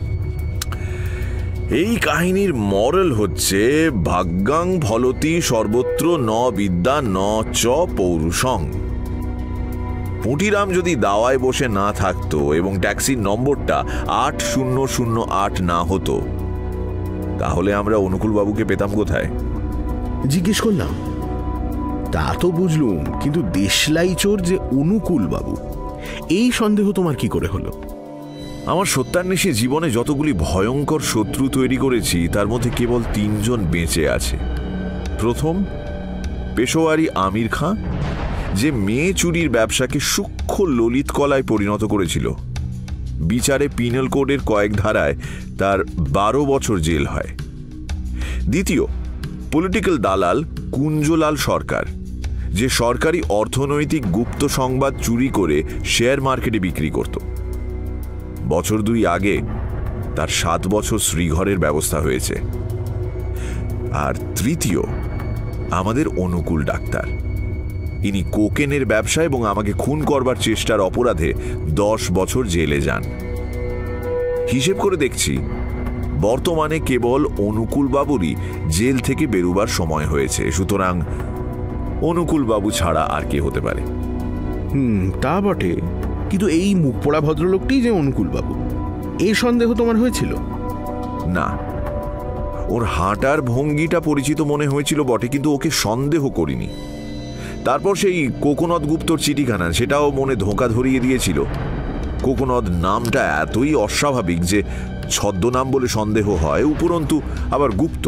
এই কাহিনীর মরাল হচ্ছে ভাগ্যাং ফলতি সর্বত্র ন বিদ্যা ন চ পৌরুষং। পুঁটিরাম যদি দাওয়ায় বসে না থাকতো এবং ট্যাক্সির নম্বরটা আট শূন্য শূন্য আট না হতো, তাহলে আমরা অনুকূলবাবুকে পেতাম কোথায়? জিজ্ঞেস করলাম, তা তো বুঝলুম, কিন্তু দেশলাই চোর যে অনুকূলবাবু, এই সন্দেহ তোমার কি করে হলো? আমার সত্যান্বেষী জীবনে যতগুলি ভয়ঙ্কর শত্রু তৈরি করেছি তার মধ্যে কেবল তিনজন বেঁচে আছে। প্রথম, পেশোয়ারি আমির খাঁ, যে মেয়ে চুরির ব্যবসাকে সূক্ষ্ম ললিত কলায় পরিণত করেছিল। বিচারে পিনাল কোডের কয়েক ধারায় তার বারো বছর জেল হয়। দ্বিতীয়, পলিটিক্যাল দালাল কুঞ্জলাল সরকার, যে সরকারি অর্থনৈতিক গুপ্ত সংবাদ চুরি করে শেয়ার মার্কেটে বিক্রি করত। বছর দুই আগে তার সাত বছর শ্রীঘরের ব্যবস্থা হয়েছে। আর তৃতীয়, আমাদের অনুকূল ডাক্তার, ইনি কোকেনের ব্যবসা এবং আমাকে খুন করবার চেষ্টার অপরাধে দশ বছর জেলে যান। হিসেব করে দেখছি বর্তমানে কেবল অনুকূলবাবুরই জেল থেকে বেরোবার সময় হয়েছে। সুতরাং অনুকূলবাবু ছাড়া আর কে হতে পারে? হুম, তা বটে, কিন্তু এই মুখ পোড়া ভদ্রলোকটি যে অনুকূলবাবু, এই সন্দেহ তোমার হয়েছিল? না, ওর হাঁটার ভঙ্গিটা পরিচিত মনে হয়েছিল বটে, কিন্তু ওকে সন্দেহ করিনি। তারপর সেই কোকোনদ গুপ্তর চিঠিখানা, সেটাও মনে ধোঁকা ধরিয়ে দিয়েছিল। কোকোনদ নামটা এতই অস্বাভাবিক যে ছদ্মনাম বলে সন্দেহ হয়, উপরন্তু আবার গুপ্ত।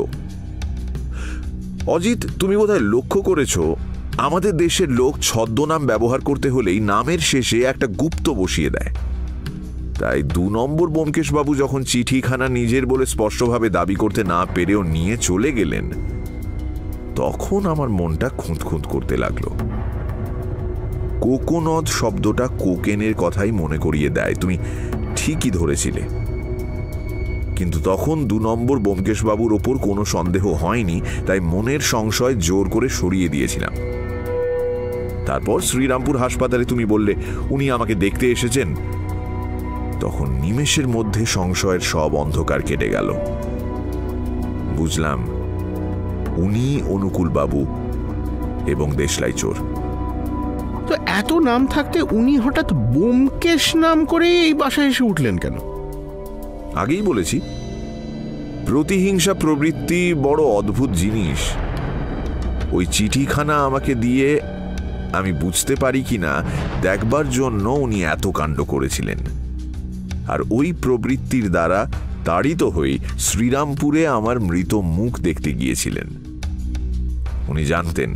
অজিত, তুমি বোধহয় লক্ষ্য করেছ, আমাদের দেশের লোক ছদ্মনাম ব্যবহার করতে হলেই নামের শেষে একটা গুপ্ত বসিয়ে দেয়। তাই দু নম্বর ব্যোমকেশবাবু যখন চিঠিখানা নিজের বলে স্পষ্টভাবে দাবি করতে না পেরেও নিয়ে চলে গেলেন, তখন আমার মনটা খুঁত খুঁত করতে লাগলো। কোকোনদ শব্দটা কোকেনের কথাই মনে করিয়ে দেয়। তুমি ঠিকই ধরেছিলে, কিন্তু তখন দু নম্বর ব্যোমকেশবাবুর ওপর কোনো সন্দেহ হয়নি, তাই মনের সংশয় জোর করে সরিয়ে দিয়েছিলাম। তারপর শ্রীরামপুর হাসপাতালে তুমি বললে উনি আমাকে দেখতে এসেছেন, তখন নিমেষের মধ্যে সংশয়ের সব অন্ধকার কেটে গেল। বুঝলাম উনি অনুকূলবাবু এবং দেশলাই চোর। তো এত নাম থাকতে উনি হঠাৎ ব্যোমকেশ নাম করে এই বাসায় এসে উঠলেন কেন? আগেই বলেছি, প্রতিহিংসা প্রবৃত্তি বড় অদ্ভুত জিনিস। ওই চিঠিখানা আমাকে দিয়ে আমি বুঝতে পারি কিনা দেখবার জন্য উনি এত কাণ্ড করেছিলেন। আর ওই প্রবৃত্তির দ্বারা তাড়িত হয়ে শ্রীরামপুরে আমার মৃত মুখ দেখতে গিয়েছিলেন। উনি জানতেন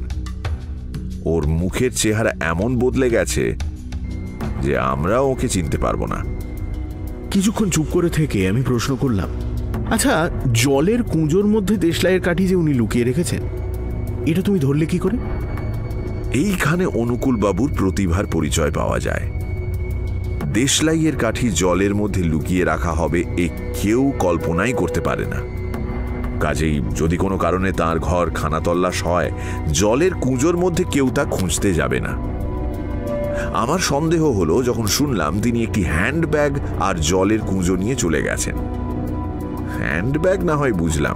ওর মুখের চেহারা এমন বদলে গেছে যে আমরা ওকে চিনতে পারবো না। কিছুক্ষণ চুপ করে থেকে আমি প্রশ্ন করলাম, আচ্ছা, জলের কুঁজোর মধ্যে দেশলাইয়ের কাঠি যে উনি লুকিয়ে রেখেছেন, এটা তুমি ধরলে কি করে? এইখানে অনুকূলবাবুর প্রতিভার পরিচয় পাওয়া যায়। দেশলাইয়ের কাঠি জলের মধ্যে লুকিয়ে রাখা হবে এ কেউ কল্পনাই করতে পারে না। কাজেই যদি কোনো কারণে তার ঘর খানাতল্লাশ হয়, জলের কুঁজোর মধ্যে কেউ তা খুঁজতে যাবে না। আমার সন্দেহ হলো যখন শুনলাম তিনি একটি হ্যান্ডব্যাগ আর জলের কুঁজো নিয়ে চলে গেছেন। হ্যান্ডব্যাগ না হয় বুঝলাম,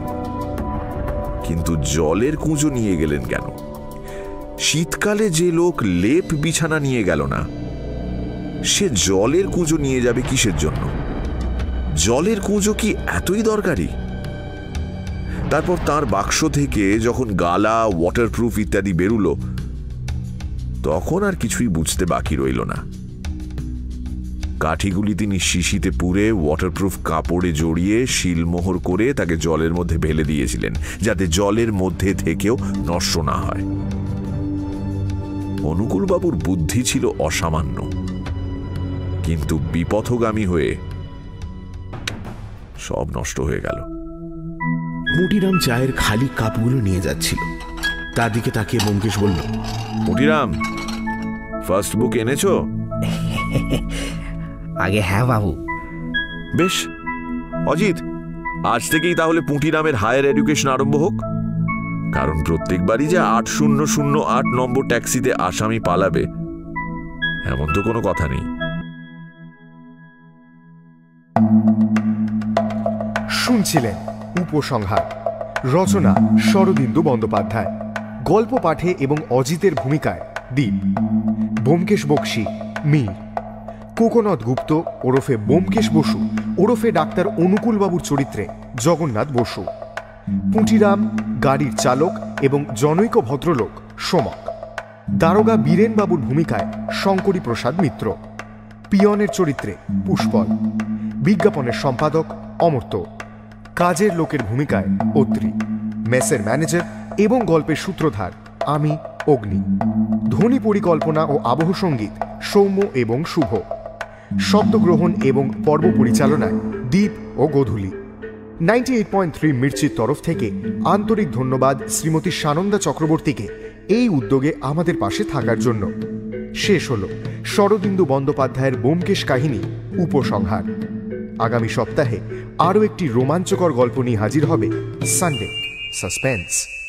কিন্তু জলের কুঁজো নিয়ে গেলেন কেন? শীতকালে যে লোক লেপ বিছানা নিয়ে গেল না, সে জলের কুঁজো নিয়ে যাবে কিসের জন্য? জলের কুঁজো কি এতই দরকারি? তারপর তার বাক্স থেকে যখন গালা, ওয়াটারপ্রুফ ইত্যাদি বেরুলো, তখন আর কিছুই বুঝতে বাকি রইল না। কাঠিগুলি তিনি শিশিতে পুরে ওয়াটারপ্রুফ কাপড়ে জড়িয়ে শিলমোহর করে তাকে জলের মধ্যে ফেলে দিয়েছিলেন, যাতে জলের মধ্যে থেকেও নষ্ট না হয়। অনুকূলবাবুর বুদ্ধি ছিল অসামান্য, কিন্তু বিপথগামী হয়ে সব নষ্ট হয়ে গেল। মুটিরাম চায়ের খালি কাপগুলো নিয়ে যাচ্ছিল, তার দিকে তাকিয়ে ব্যোমকেশ বলল, মুটিরাম, ফার্স্ট বুক এনেছো? আগে হ্যাঁ বাবু। বেশ, অজিত, আজ থেকেই তাহলে পুঁটিরামের হায়ার এডুকেশন আরম্ভ হোক, কারণ প্রত্যেকবারই যে আট শূন্য শূন্য আট নম্বর ট্যাক্সিতে আসামি পালাবে এমন তো কোনো কথা নেই। শুনছিলেন উপসংহার, রচনা শরদিন্দু বন্দ্যোপাধ্যায়, গল্প পাঠে এবং অজিতের ভূমিকায় দীপ, ব্যোমকেশ বক্সী মীর, কোকোনদ গুপ্ত ওরফে ব্যোমকেশ বসু ওরফে ডাক্তার অনুকূলবাবুর চরিত্রে জগন্নাথ বসু, পুঁটিরাম গাড়ির চালক এবং জনৈক ভদ্রলোক সোমক, দারোগা বীরেনবাবুর ভূমিকায় শঙ্করী প্রসাদ মিত্র, পিয়নের চরিত্রে পুষ্পল, বিজ্ঞাপনের সম্পাদক অমর্ত্য, কাজের লোকের ভূমিকায় অত্রি, মেসের ম্যানেজার এবং গল্পের সূত্রধার আমি অগ্নি, ধ্বনি পরিকল্পনা ও আবহ সঙ্গীত সৌম্য এবং শুভ, শব্দগ্রহণ এবং পর্ব পরিচালনায় দীপ ও Godhuli. Ninety eight point three মির্চির তরফ থেকে আন্তরিক ধন্যবাদ শ্রীমতী সানন্দা চক্রবর্তীকে এই উদ্যোগে আমাদের পাশে থাকার জন্য। শেষ হল শরদিন্দু বন্দ্যোপাধ্যায়ের ব্যোমকেশ কাহিনী উপসংহার। আগামী সপ্তাহে আরও একটি রোমাঞ্চকর গল্প নিয়ে হাজির হবে সানডে সাসপেন্স।